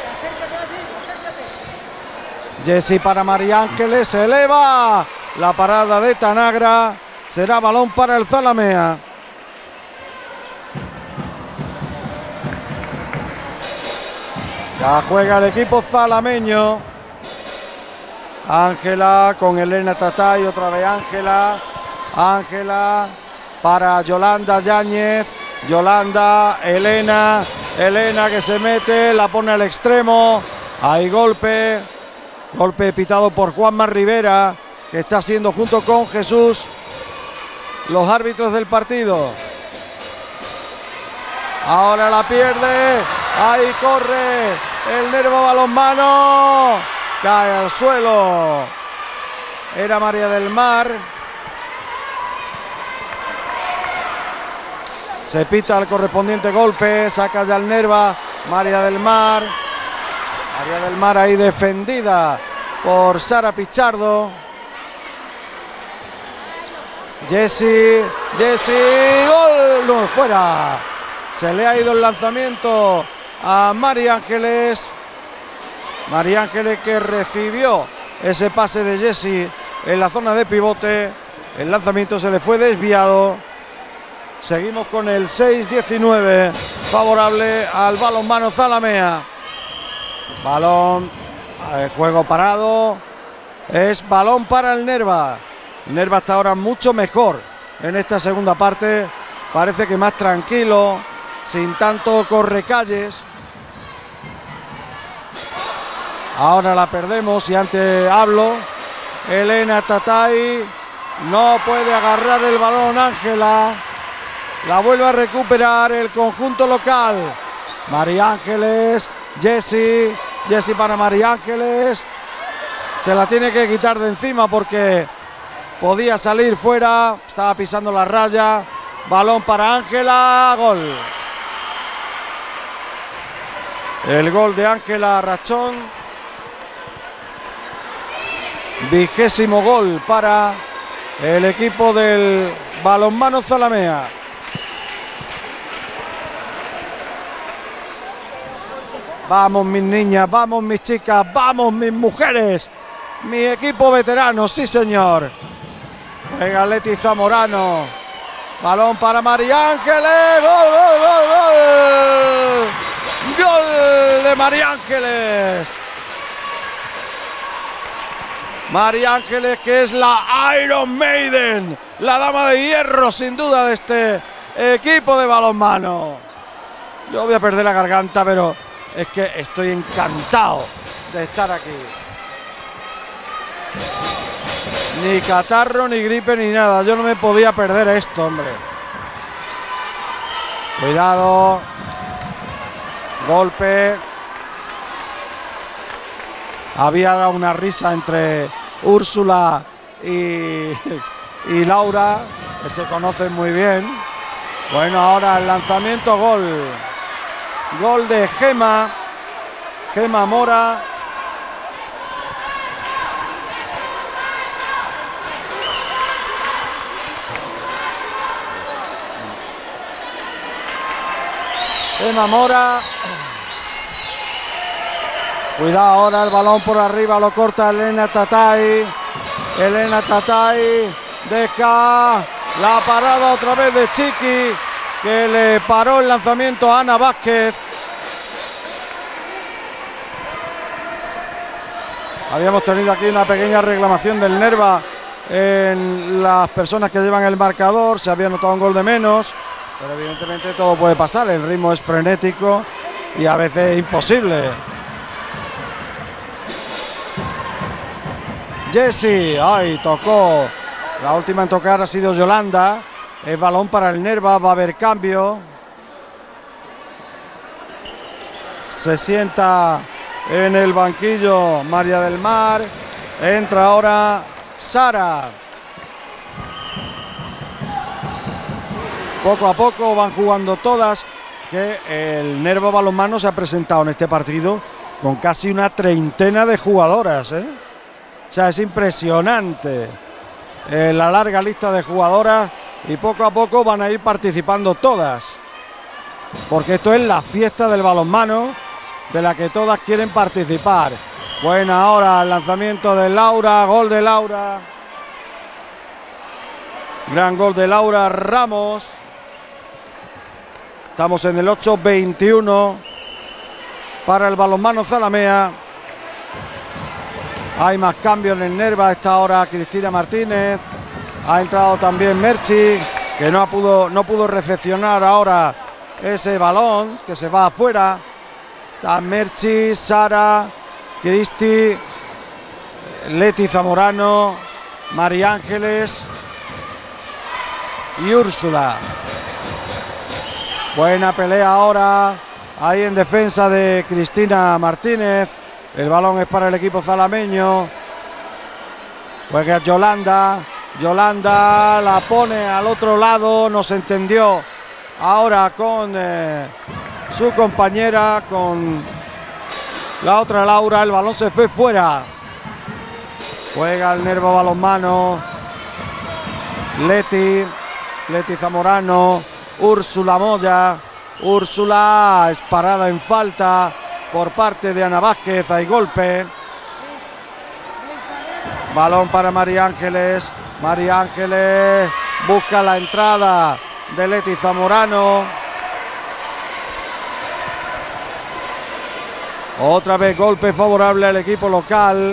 Jessie para María Ángeles, se eleva la parada de Tanagra, será balón para el Zalamea. Ya juega el equipo zalameño. Ángela con Elena Tatay, otra vez Ángela para Yolanda Yáñez. Yolanda, Elena que se mete, la pone al extremo. Hay golpe pitado por Juanma Rivera, que está siendo junto con Jesús los árbitros del partido. Ahora la pierde, ahí corre el Nerva Balonmano, cae al suelo, era María del Mar. Se pita el correspondiente golpe, saca ya el Nerva, María del Mar ahí defendida por Sara Pichardo. Jessie, gol, no, fuera. Se le ha ido el lanzamiento a María Ángeles. María Ángeles, que recibió ese pase de Jessie en la zona de pivote. El lanzamiento se le fue desviado. Seguimos con el 6-19 favorable al balonmano Zalamea. Balón, juego parado. Es balón para el Nerva. El Nerva está ahora mucho mejor en esta segunda parte. Parece que más tranquilo, sin tanto correcalles. Ahora la perdemos y antes hablo. Elena Tatay no puede agarrar el balón. Ángela la vuelve a recuperar el conjunto local. María Ángeles, Jessie para María Ángeles. Se la tiene que quitar de encima porque podía salir fuera. Estaba pisando la raya. Balón para Ángela, gol. El gol de Ángela Rachón. 20º gol para el equipo del balonmano Zalamea. Vamos mis niñas, vamos mis chicas, vamos mis mujeres. Mi equipo veterano, sí señor. Venga Leti Zamorano. Balón para María Ángeles. ¡Gol, gol, gol, gol! ¡Gol de María Ángeles! María Ángeles, que es la Iron Maiden, la dama de hierro sin duda de este equipo de balonmano. Yo voy a perder la garganta, pero es que estoy encantado de estar aquí. Ni catarro, ni gripe, ni nada. Yo no me podía perder esto, hombre. Cuidado. Golpe. Había una risa entre Úrsula y Laura, que se conocen muy bien. Bueno, ahora el lanzamiento, gol. Gol de Gemma Mora. Gemma Mora. Cuidado ahora, el balón por arriba lo corta Elena Tatay. Elena Tatay deja la parada otra vez de Chiqui, que le paró el lanzamiento a Ana Vázquez. Habíamos tenido aquí una pequeña reclamación del Nerva en las personas que llevan el marcador. Se había notado un gol de menos, pero evidentemente todo puede pasar. El ritmo es frenético y a veces es imposible. Jessie, ay, tocó. La última en tocar ha sido Yolanda. El balón para el Nerva, va a haber cambio. Se sienta en el banquillo María del Mar. Entra ahora Sara. Poco a poco van jugando todas, que el Nerva Balonmano se ha presentado en este partido con casi una treintena de jugadoras, ¿eh? O sea, es impresionante la larga lista de jugadoras, y poco a poco van a ir participando todas, porque esto es la fiesta del balonmano de la que todas quieren participar. Buena ahora el lanzamiento de Laura, gol de Laura. Gran gol de Laura Ramos. Estamos en el 8-21 para el balonmano Zalamea. Hay más cambios en el Nerva. A esta hora Cristina Martínez. Ha entrado también Merchi, que no pudo recepcionar ahora ese balón, que se va afuera. Está Merchi, Sara, Cristi, Leti Zamorano, María Ángeles y Úrsula. Buena pelea ahora ahí en defensa de Cristina Martínez. El balón es para el equipo zalameño. Juega Yolanda. Yolanda la pone al otro lado. No se entendió ahora con su compañera, con la otra Laura. El balón se fue fuera. Juega el Nerva Balonmano. Leti Zamorano. Úrsula Moya. Úrsula es parada en falta por parte de Ana Vázquez. Hay golpe. Balón para María Ángeles. María Ángeles busca la entrada de Leti Zamorano. Otra vez golpe favorable al equipo local.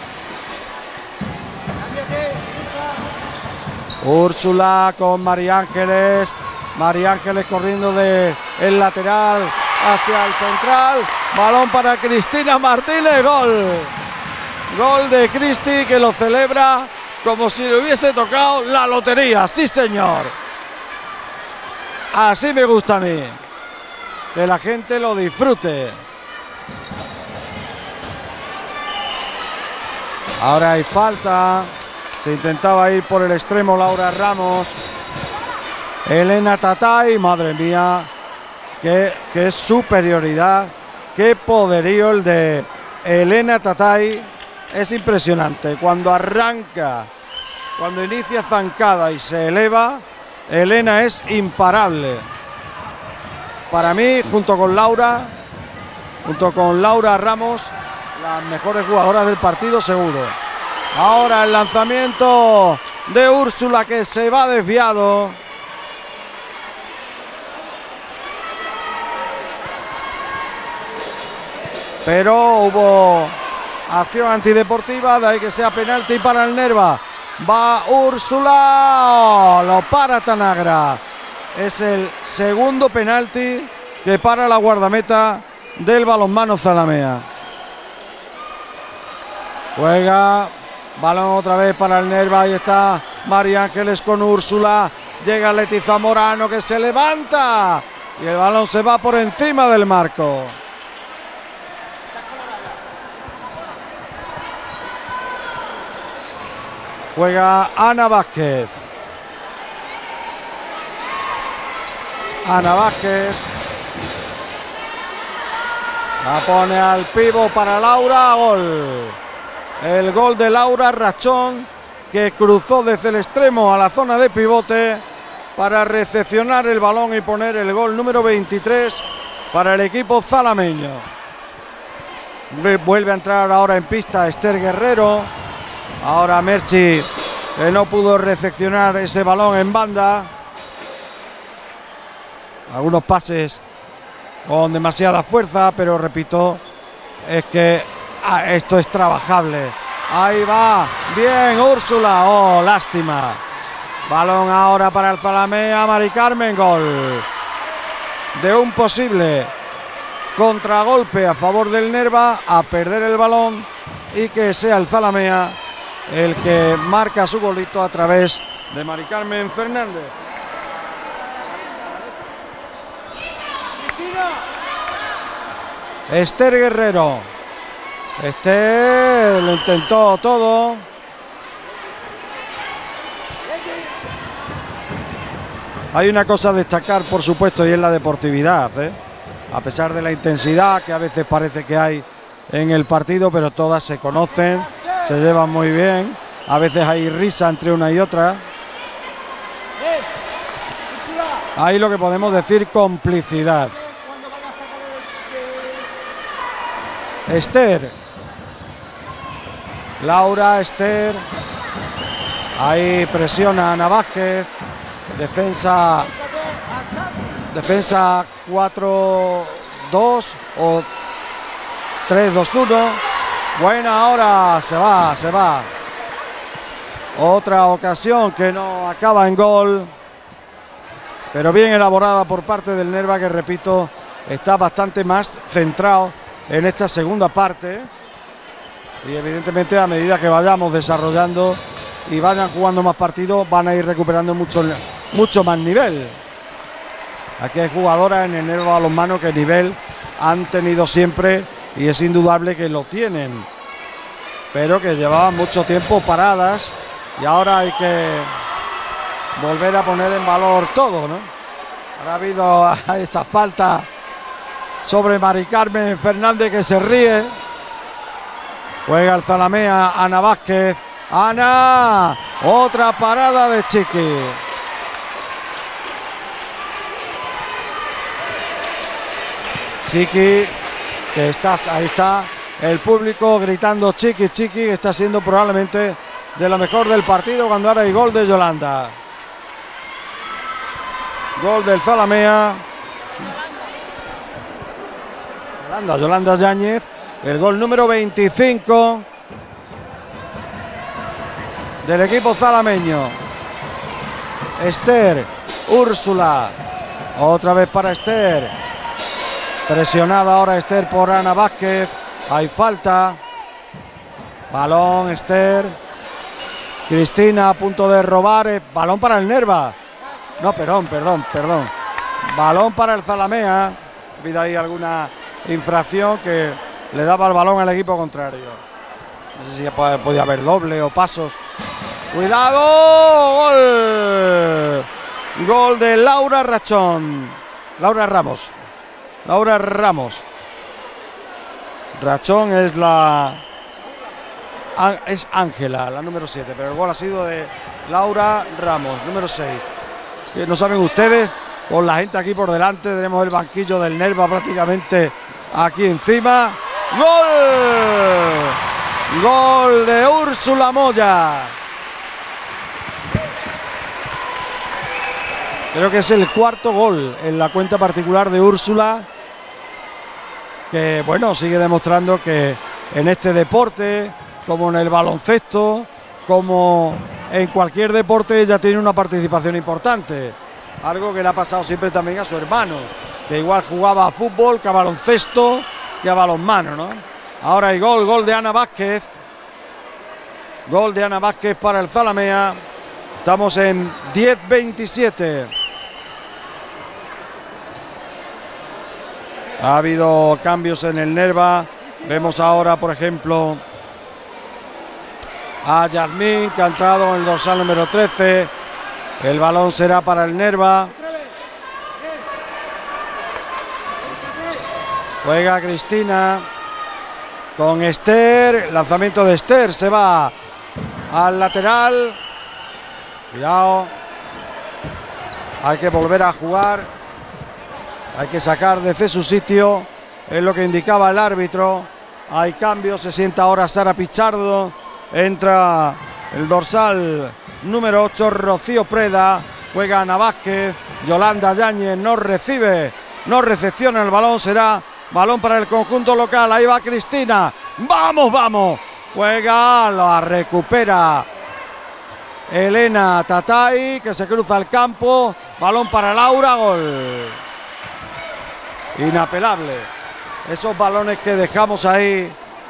Úrsula con María Ángeles. María Ángeles corriendo del lateral hacia el central. Balón para Cristina Martínez. Gol. Gol de Cristi, que lo celebra como si le hubiese tocado la lotería. Sí, señor. Así me gusta a mí. Que la gente lo disfrute. Ahora hay falta. Se intentaba ir por el extremo Laura Ramos. Elena Tatay, madre mía. Qué superioridad. Qué poderío el de Elena Tatay. Es impresionante. Cuando arranca, cuando inicia zancada y se eleva, Elena es imparable. Para mí, junto con Laura Ramos, las mejores jugadoras del partido, seguro. Ahora el lanzamiento de Úrsula, que se va desviado. Pero hubo acción antideportiva, de ahí que sea penalti para el Nerva. Va Úrsula, lo para Tanagra. Es el segundo penalti que para la guardameta del balonmano Zalamea. Juega, balón otra vez para el Nerva. Ahí está María Ángeles con Úrsula. Llega Leti Zamorano, que se levanta y el balón se va por encima del marco. Juega Ana Vázquez. Ana Vázquez. La pone al pivo para Laura. Gol. El gol de Laura Rachón, que cruzó desde el extremo a la zona de pivote para recepcionar el balón y poner el gol número 23 para el equipo zalameño. Vuelve a entrar ahora en pista Esther Guerrero. Ahora Merchi, que no pudo recepcionar ese balón en banda. Algunos pases con demasiada fuerza, pero repito, es que esto es trabajable. Ahí va, bien Úrsula. Oh, lástima. Balón ahora para el Zalamea. Mari Carmen, gol de un posible contragolpe a favor del Nerva, a perder el balón y que sea el Zalamea el que marca su golito a través de Mari Carmen Fernández. Esther Guerrero. Esther lo intentó todo. Hay una cosa a destacar, por supuesto, y es la deportividad, a pesar de la intensidad que a veces parece que hay en el partido, pero todas se conocen, se llevan muy bien. A veces hay risa entre una y otra. Hay lo que podemos decir complicidad. Esther. Laura, Esther. Ahí presiona Ana Vázquez. Defensa 4-2 o 3-2-1. Buena ahora, se va. Otra ocasión que no acaba en gol, pero bien elaborada por parte del Nerva, que repito, está bastante más centrado en esta segunda parte. Y evidentemente a medida que vayamos desarrollando y vayan jugando más partidos, van a ir recuperando mucho más nivel. Aquí hay jugadoras en el Nerva Balonmano que nivel han tenido siempre y es indudable que lo tienen, pero que llevaban mucho tiempo paradas y ahora hay que volver a poner en valor todo, ¿no? Ahora ha habido esa falta sobre Mari Carmen Fernández, que se ríe. Juega el Zalamea, Ana Vázquez. Ana, otra parada de Chiqui. Chiqui, que está, ahí está el público gritando Chiqui, Chiqui, que está siendo probablemente de lo mejor del partido, cuando ahora hay gol de Yolanda. Gol del Zalamea. Yolanda Yáñez, el gol número 25 del equipo zalameño. Esther, Úrsula, otra vez para Esther. Presionada ahora Esther por Ana Vázquez. Hay falta. Balón Esther. Cristina a punto de robar. Balón para el Nerva. No, perdón. Balón para el Zalamea. Ha habido ahí alguna infracción que le daba el balón al equipo contrario. No sé si podía haber doble o pasos. ¡Cuidado! ¡Gol! Gol de Laura Rachón. Laura Ramos. Rachón es es Ángela, la número 7, pero el gol ha sido de Laura Ramos, número 6. No saben ustedes, con la gente aquí por delante, tenemos el banquillo del Nerva prácticamente aquí encima. ¡Gol! Gol de Úrsula Moya. Creo que es el cuarto gol en la cuenta particular de Úrsula, que bueno, sigue demostrando que en este deporte, como en el baloncesto, como en cualquier deporte, ella tiene una participación importante. Algo que le ha pasado siempre también a su hermano, que igual jugaba a fútbol que a baloncesto que a balonmano, ¿no? Ahora hay gol de Ana Vázquez. Gol de Ana Vázquez para el Zalamea. Estamos en 10-27. Ha habido cambios en el Nerva. Vemos ahora, por ejemplo, a Yasmín, que ha entrado en el dorsal número 13. El balón será para el Nerva. Juega Cristina con Esther. Lanzamiento de Esther. Se va al lateral. Cuidado. Hay que volver a jugar. Hay que sacar desde su sitio. Es lo que indicaba el árbitro. Hay cambios. Se sienta ahora Sara Pichardo. Entra el dorsal número 8, Rocío Preda. Juega Ana Vázquez. Yolanda Yáñez no recibe. No recepciona el balón. Será balón para el conjunto local. Ahí va Cristina. ¡Vamos, vamos! Juega, la recupera Elena Tatay, que se cruza el campo. Balón para Laura. Gol. Inapelable. Esos balones que dejamos ahí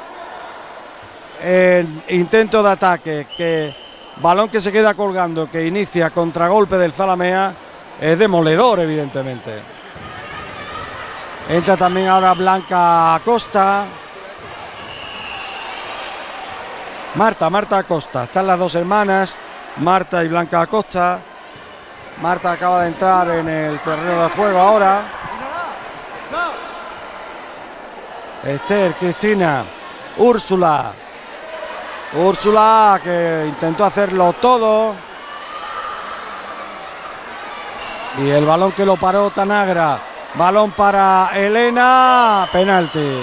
en intento de ataque. Que balón que se queda colgando, que inicia contragolpe del Zalamea. Es demoledor, evidentemente. Entra también ahora Blanca Acosta. Marta Acosta. Están las dos hermanas, Marta y Blanca Acosta. Marta acaba de entrar en el terreno del juego ahora. Esther, Cristina, Úrsula. Úrsula, que intentó hacerlo todo. Y el balón que lo paró Tanagra. Balón para Elena. Penalti.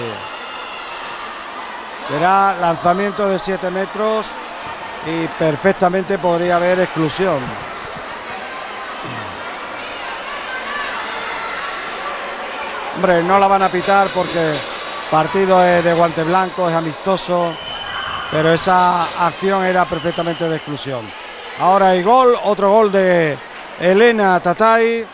Será lanzamiento de 7 metros y perfectamente podría haber exclusión. Hombre, no la van a pitar porque el partido es de guante blanco, es amistoso, pero esa acción era perfectamente de exclusión. Ahora hay gol, otro gol de Elena Tatay.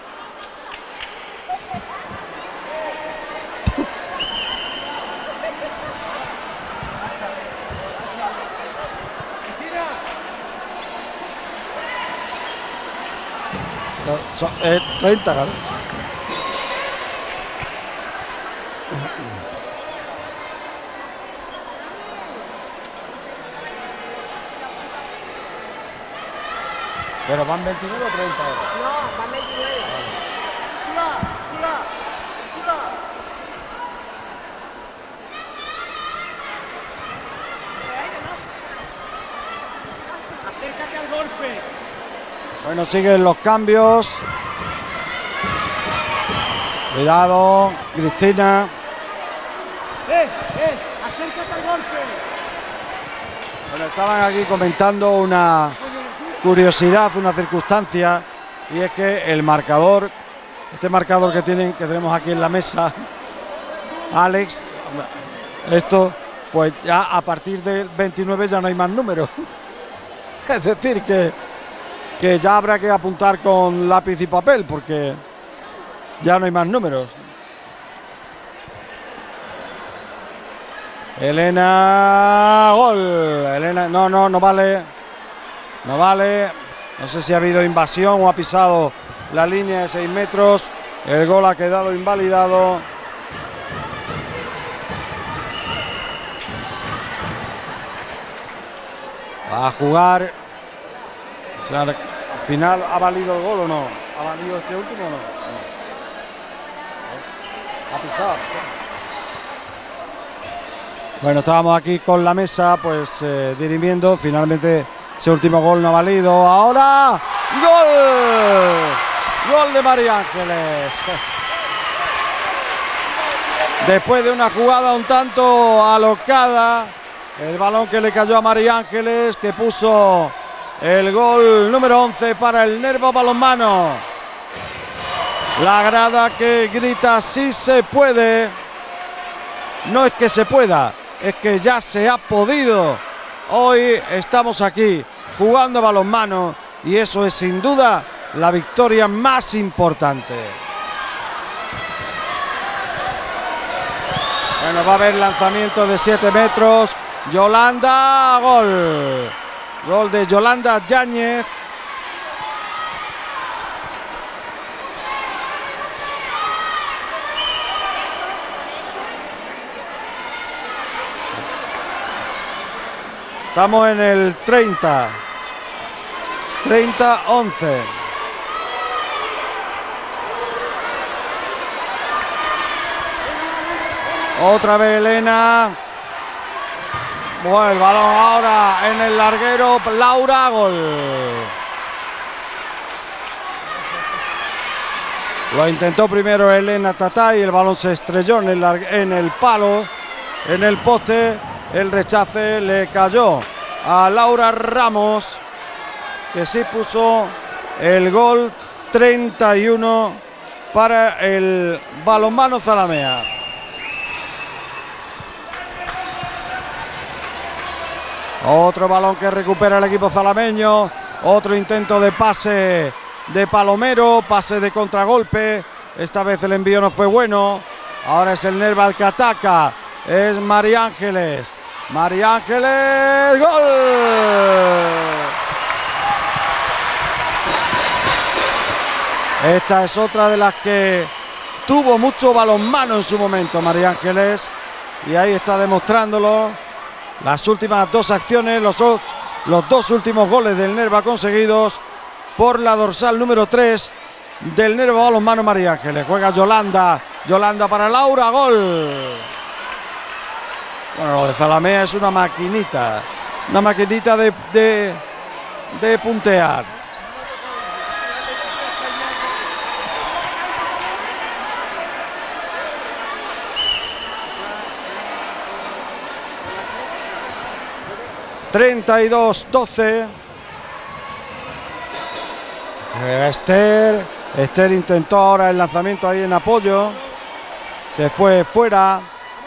Son 30, ¿no? Pero van 29 o 30 ahora. No, van 29. Suba. Acércate al golpe. Bueno, siguen los cambios. Cuidado, Cristina. Acércate al golpe. Bueno, estaban aquí comentando una curiosidad, una circunstancia, y es que el marcador, este marcador que tenemos aquí en la mesa, Alex, esto, pues ya a partir del 29 ya no hay más números. Es decir, que ya habrá que apuntar con lápiz y papel, porque ya no hay más números. Elena, gol. Elena, no vale. No vale. No sé si ha habido invasión o ha pisado la línea de 6 metros. El gol ha quedado invalidado. Va a jugar. Al final, ¿ha valido el gol o no? ¿Ha valido este último o no? Ha pisado. Bueno, estábamos aquí con la mesa, pues dirimiendo. Finalmente ese último gol no ha valido. Ahora, ¡gol! Gol de María Ángeles. Después de una jugada un tanto alocada, el balón que le cayó a María Ángeles, que puso el gol número 11 para el Nerva Balonmano. La grada que grita sí se puede. No es que se pueda, es que ya se ha podido. Hoy estamos aquí jugando balonmano y eso es sin duda la victoria más importante. Bueno, va a haber lanzamiento de 7 metros. Yolanda, gol. Gol de Yolanda Yáñez. Estamos en el 30. 30-11. Otra vez Elena. Bueno, el balón ahora en el larguero. Laura, gol. Lo intentó primero Elena Tatá y el balón se estrelló en el palo, en el poste. El rechace le cayó a Laura Ramos, que sí puso el gol 31 para el Balonmano Zalamea. Otro balón que recupera el equipo zalameño. Otro intento de pase de Palomero, pase de contragolpe. Esta vez el envío no fue bueno. Ahora es el Nerva el que ataca. Es María Ángeles. María Ángeles, ¡gol! Esta es otra de las que tuvo mucho balonmano en su momento, María Ángeles. Y ahí está demostrándolo. Las últimas dos acciones, los dos últimos goles del Nerva conseguidos por la dorsal número 3 del Nerva Balonmano María Ángeles. Juega Yolanda. Yolanda para Laura, gol. Bueno, lo de Zalamea es una maquinita. Una maquinita de puntear. (32-12). Esther intentó ahora el lanzamiento ahí en apoyo. Se fue fuera.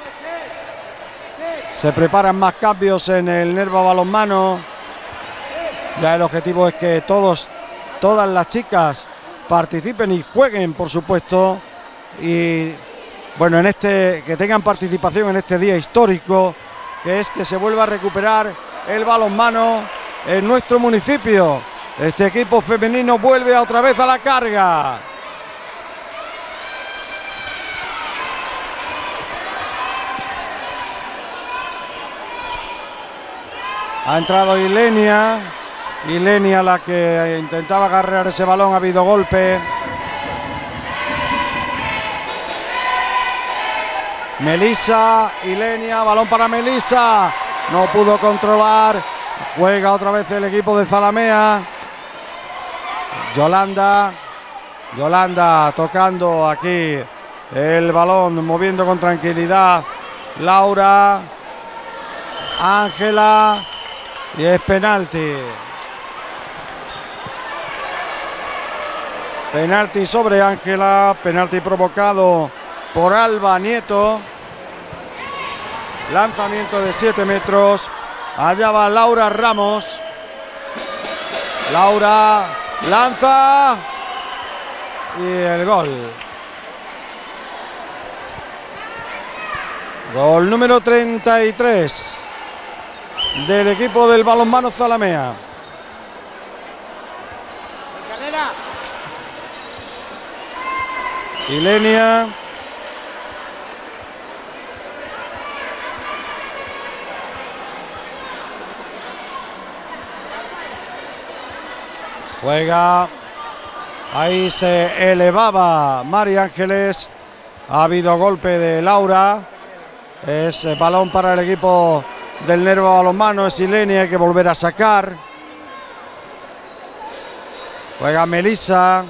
Se preparan más cambios en el Nerva Balonmano. Ya el objetivo es que todas las chicas participen y jueguen, por supuesto. Y bueno, que tengan participación en este día histórico, que es que se vuelva a recuperar el balonmano en nuestro municipio. Este equipo femenino vuelve otra vez a la carga. Ha entrado Ilenia. Ilenia, la que intentaba agarrar ese balón. Ha habido golpe. Melissa, Ilenia, balón para Melissa. No pudo controlar. Juega otra vez el equipo de Zalamea. Yolanda tocando aquí el balón, moviendo con tranquilidad. Laura, Ángela, y es penalti. Penalti sobre Ángela, penalti provocado por Alba Nieto. Lanzamiento de 7 metros. Allá va Laura Ramos. Laura lanza y el gol. Gol número 33 del equipo del Balonmano Zalamea. Ilenia. Juega. Ahí se elevaba María Ángeles. Ha habido golpe de Laura. Es balón para el equipo del Nerva Balonmano. Es Ilenia, hay que volver a sacar. Juega Melissa.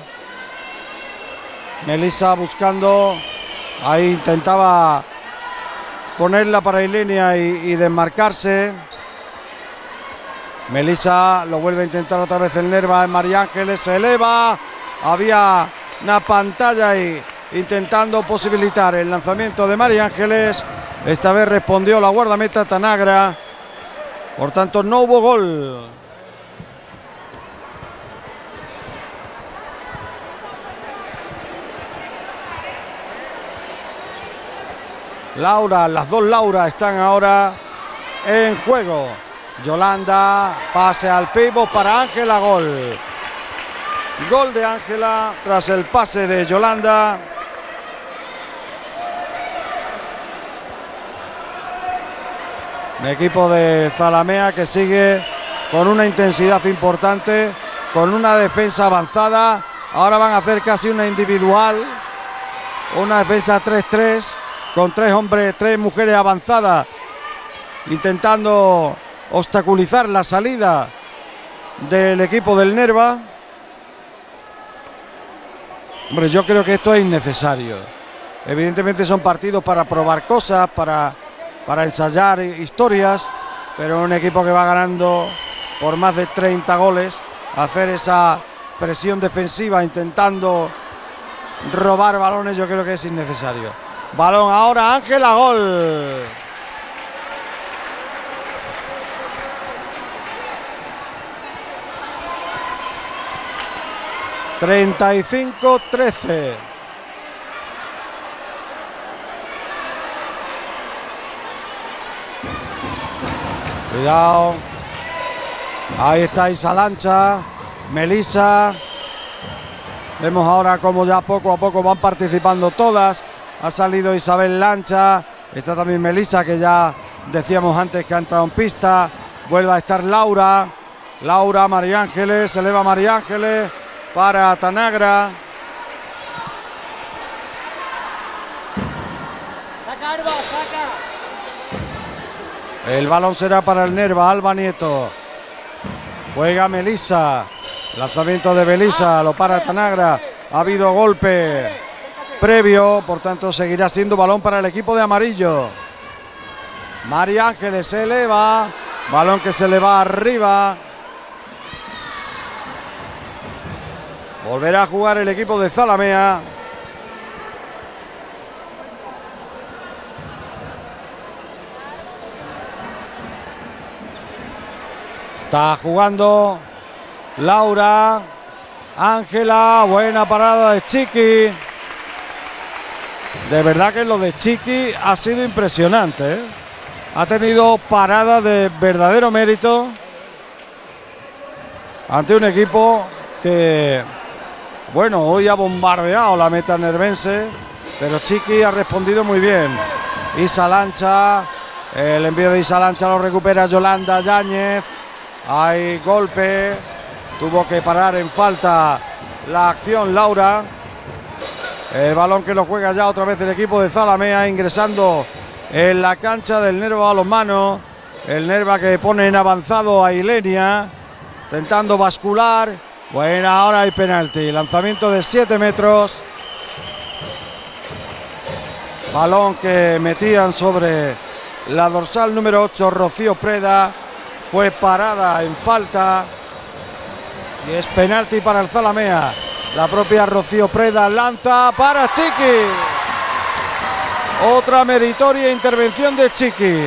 Melissa buscando. Ahí intentaba ponerla para Ilenia y desmarcarse. Melissa lo vuelve a intentar otra vez el Nerva. María Ángeles se eleva. Había una pantalla ahí intentando posibilitar el lanzamiento de María Ángeles. Esta vez respondió la guardameta Tanagra. Por tanto, no hubo gol. Laura, las dos Laura están ahora en juego. Yolanda, pase al pivot para Ángela, gol. Gol de Ángela tras el pase de Yolanda. Un equipo de Zalamea que sigue con una intensidad importante, con una defensa avanzada. Ahora van a hacer casi una individual, una defensa 3-3 con 3 hombres, 3 mujeres avanzadas, intentando obstaculizar la salida del equipo del Nerva. Hombre, yo creo que esto es innecesario. Evidentemente son partidos para probar cosas, para ensayar historias, pero un equipo que va ganando por más de 30 goles, hacer esa presión defensiva intentando robar balones, yo creo que es innecesario. Balón ahora, Ángela, gol. ...35-13... Cuidado. Ahí está Isa Lancha, Melisa. Vemos ahora cómo ya poco a poco van participando todas. Ha salido Isabel Lancha. Está también Melisa, que ya decíamos antes que ha entrado en pista. Vuelve a estar Laura. Laura, María Ángeles. Se eleva María Ángeles para Tanagra. Saca, Alba, saca. El balón será para el Nerva, Alba Nieto. Juega Melisa. Lanzamiento de Melisa, lo para Tanagra. Ha habido golpe previo, por tanto seguirá siendo balón para el equipo de amarillo. María Ángeles se eleva. Balón que se le va arriba. Volverá a jugar el equipo de Zalamea. Está jugando Laura. Ángela, buena parada de Chiqui. De verdad que lo de Chiqui ha sido impresionante, ¿eh? Ha tenido parada de verdadero mérito ante un equipo que, bueno, hoy ha bombardeado la meta nervense, pero Chiqui ha respondido muy bien. Isa Lancha, el envío de Isa Lancha lo recupera Yolanda Yáñez. Hay golpe, tuvo que parar en falta la acción Laura. El balón que lo juega ya otra vez el equipo de Zalamea, ingresando en la cancha del Nerva Balonmano. El Nerva que pone en avanzado a Ilenia, intentando bascular. Buena, ahora hay penalti. Lanzamiento de 7 metros. Balón que metían sobre la dorsal número 8, Rocío Preda. Fue parada en falta. Y es penalti para el Zalamea. La propia Rocío Preda lanza para Chiqui. Otra meritoria intervención de Chiqui.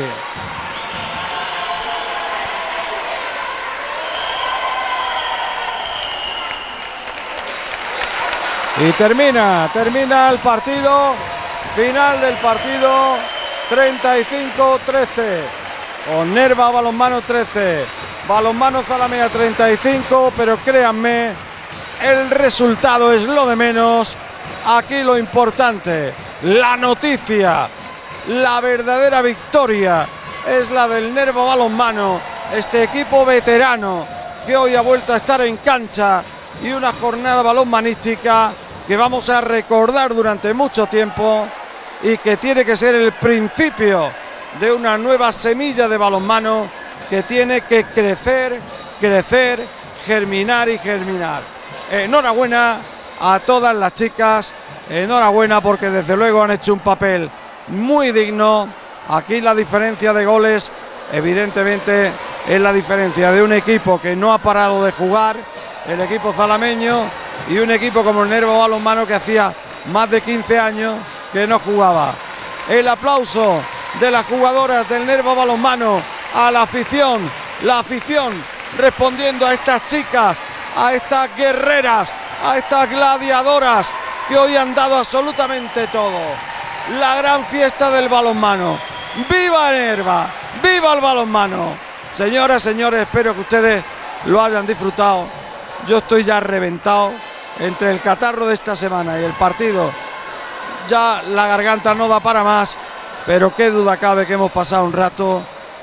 Y termina el partido. Final del partido. 35-13. Con Nerva Balonmano 13. Balonmano Zalamea 35. Pero créanme, el resultado es lo de menos. Aquí lo importante, la noticia, la verdadera victoria es la del Nerva Balonmano. Este equipo veterano que hoy ha vuelto a estar en cancha, y una jornada balonmanística que vamos a recordar durante mucho tiempo y que tiene que ser el principio de una nueva semilla de balonmano que tiene que crecer, germinar y germinar. Enhorabuena a todas las chicas, enhorabuena porque desde luego han hecho un papel muy digno. Aquí la diferencia de goles evidentemente es la diferencia de un equipo que no ha parado de jugar, el equipo zalameño, y un equipo como el Nerva Balonmano que hacía más de 15 años que no jugaba. El aplauso de las jugadoras del Nerva Balonmano a la afición respondiendo a estas chicas, a estas guerreras, a estas gladiadoras que hoy han dado absolutamente todo. La gran fiesta del balonmano. ¡Viva Nerva! ¡Viva el balonmano! Señoras, señores, espero que ustedes lo hayan disfrutado. Yo estoy ya reventado entre el catarro de esta semana y el partido. Ya la garganta no da para más, pero qué duda cabe que hemos pasado un rato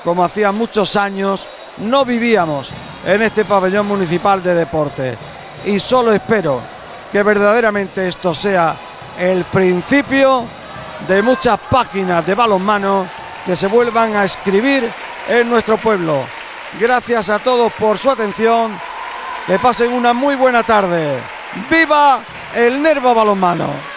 como hacía muchos años no vivíamos en este pabellón municipal de deporte. Y solo espero que verdaderamente esto sea el principio de muchas páginas de balonmano que se vuelvan a escribir en nuestro pueblo. Gracias a todos por su atención. Que pasen una muy buena tarde. ¡Viva el Nerva Balonmano!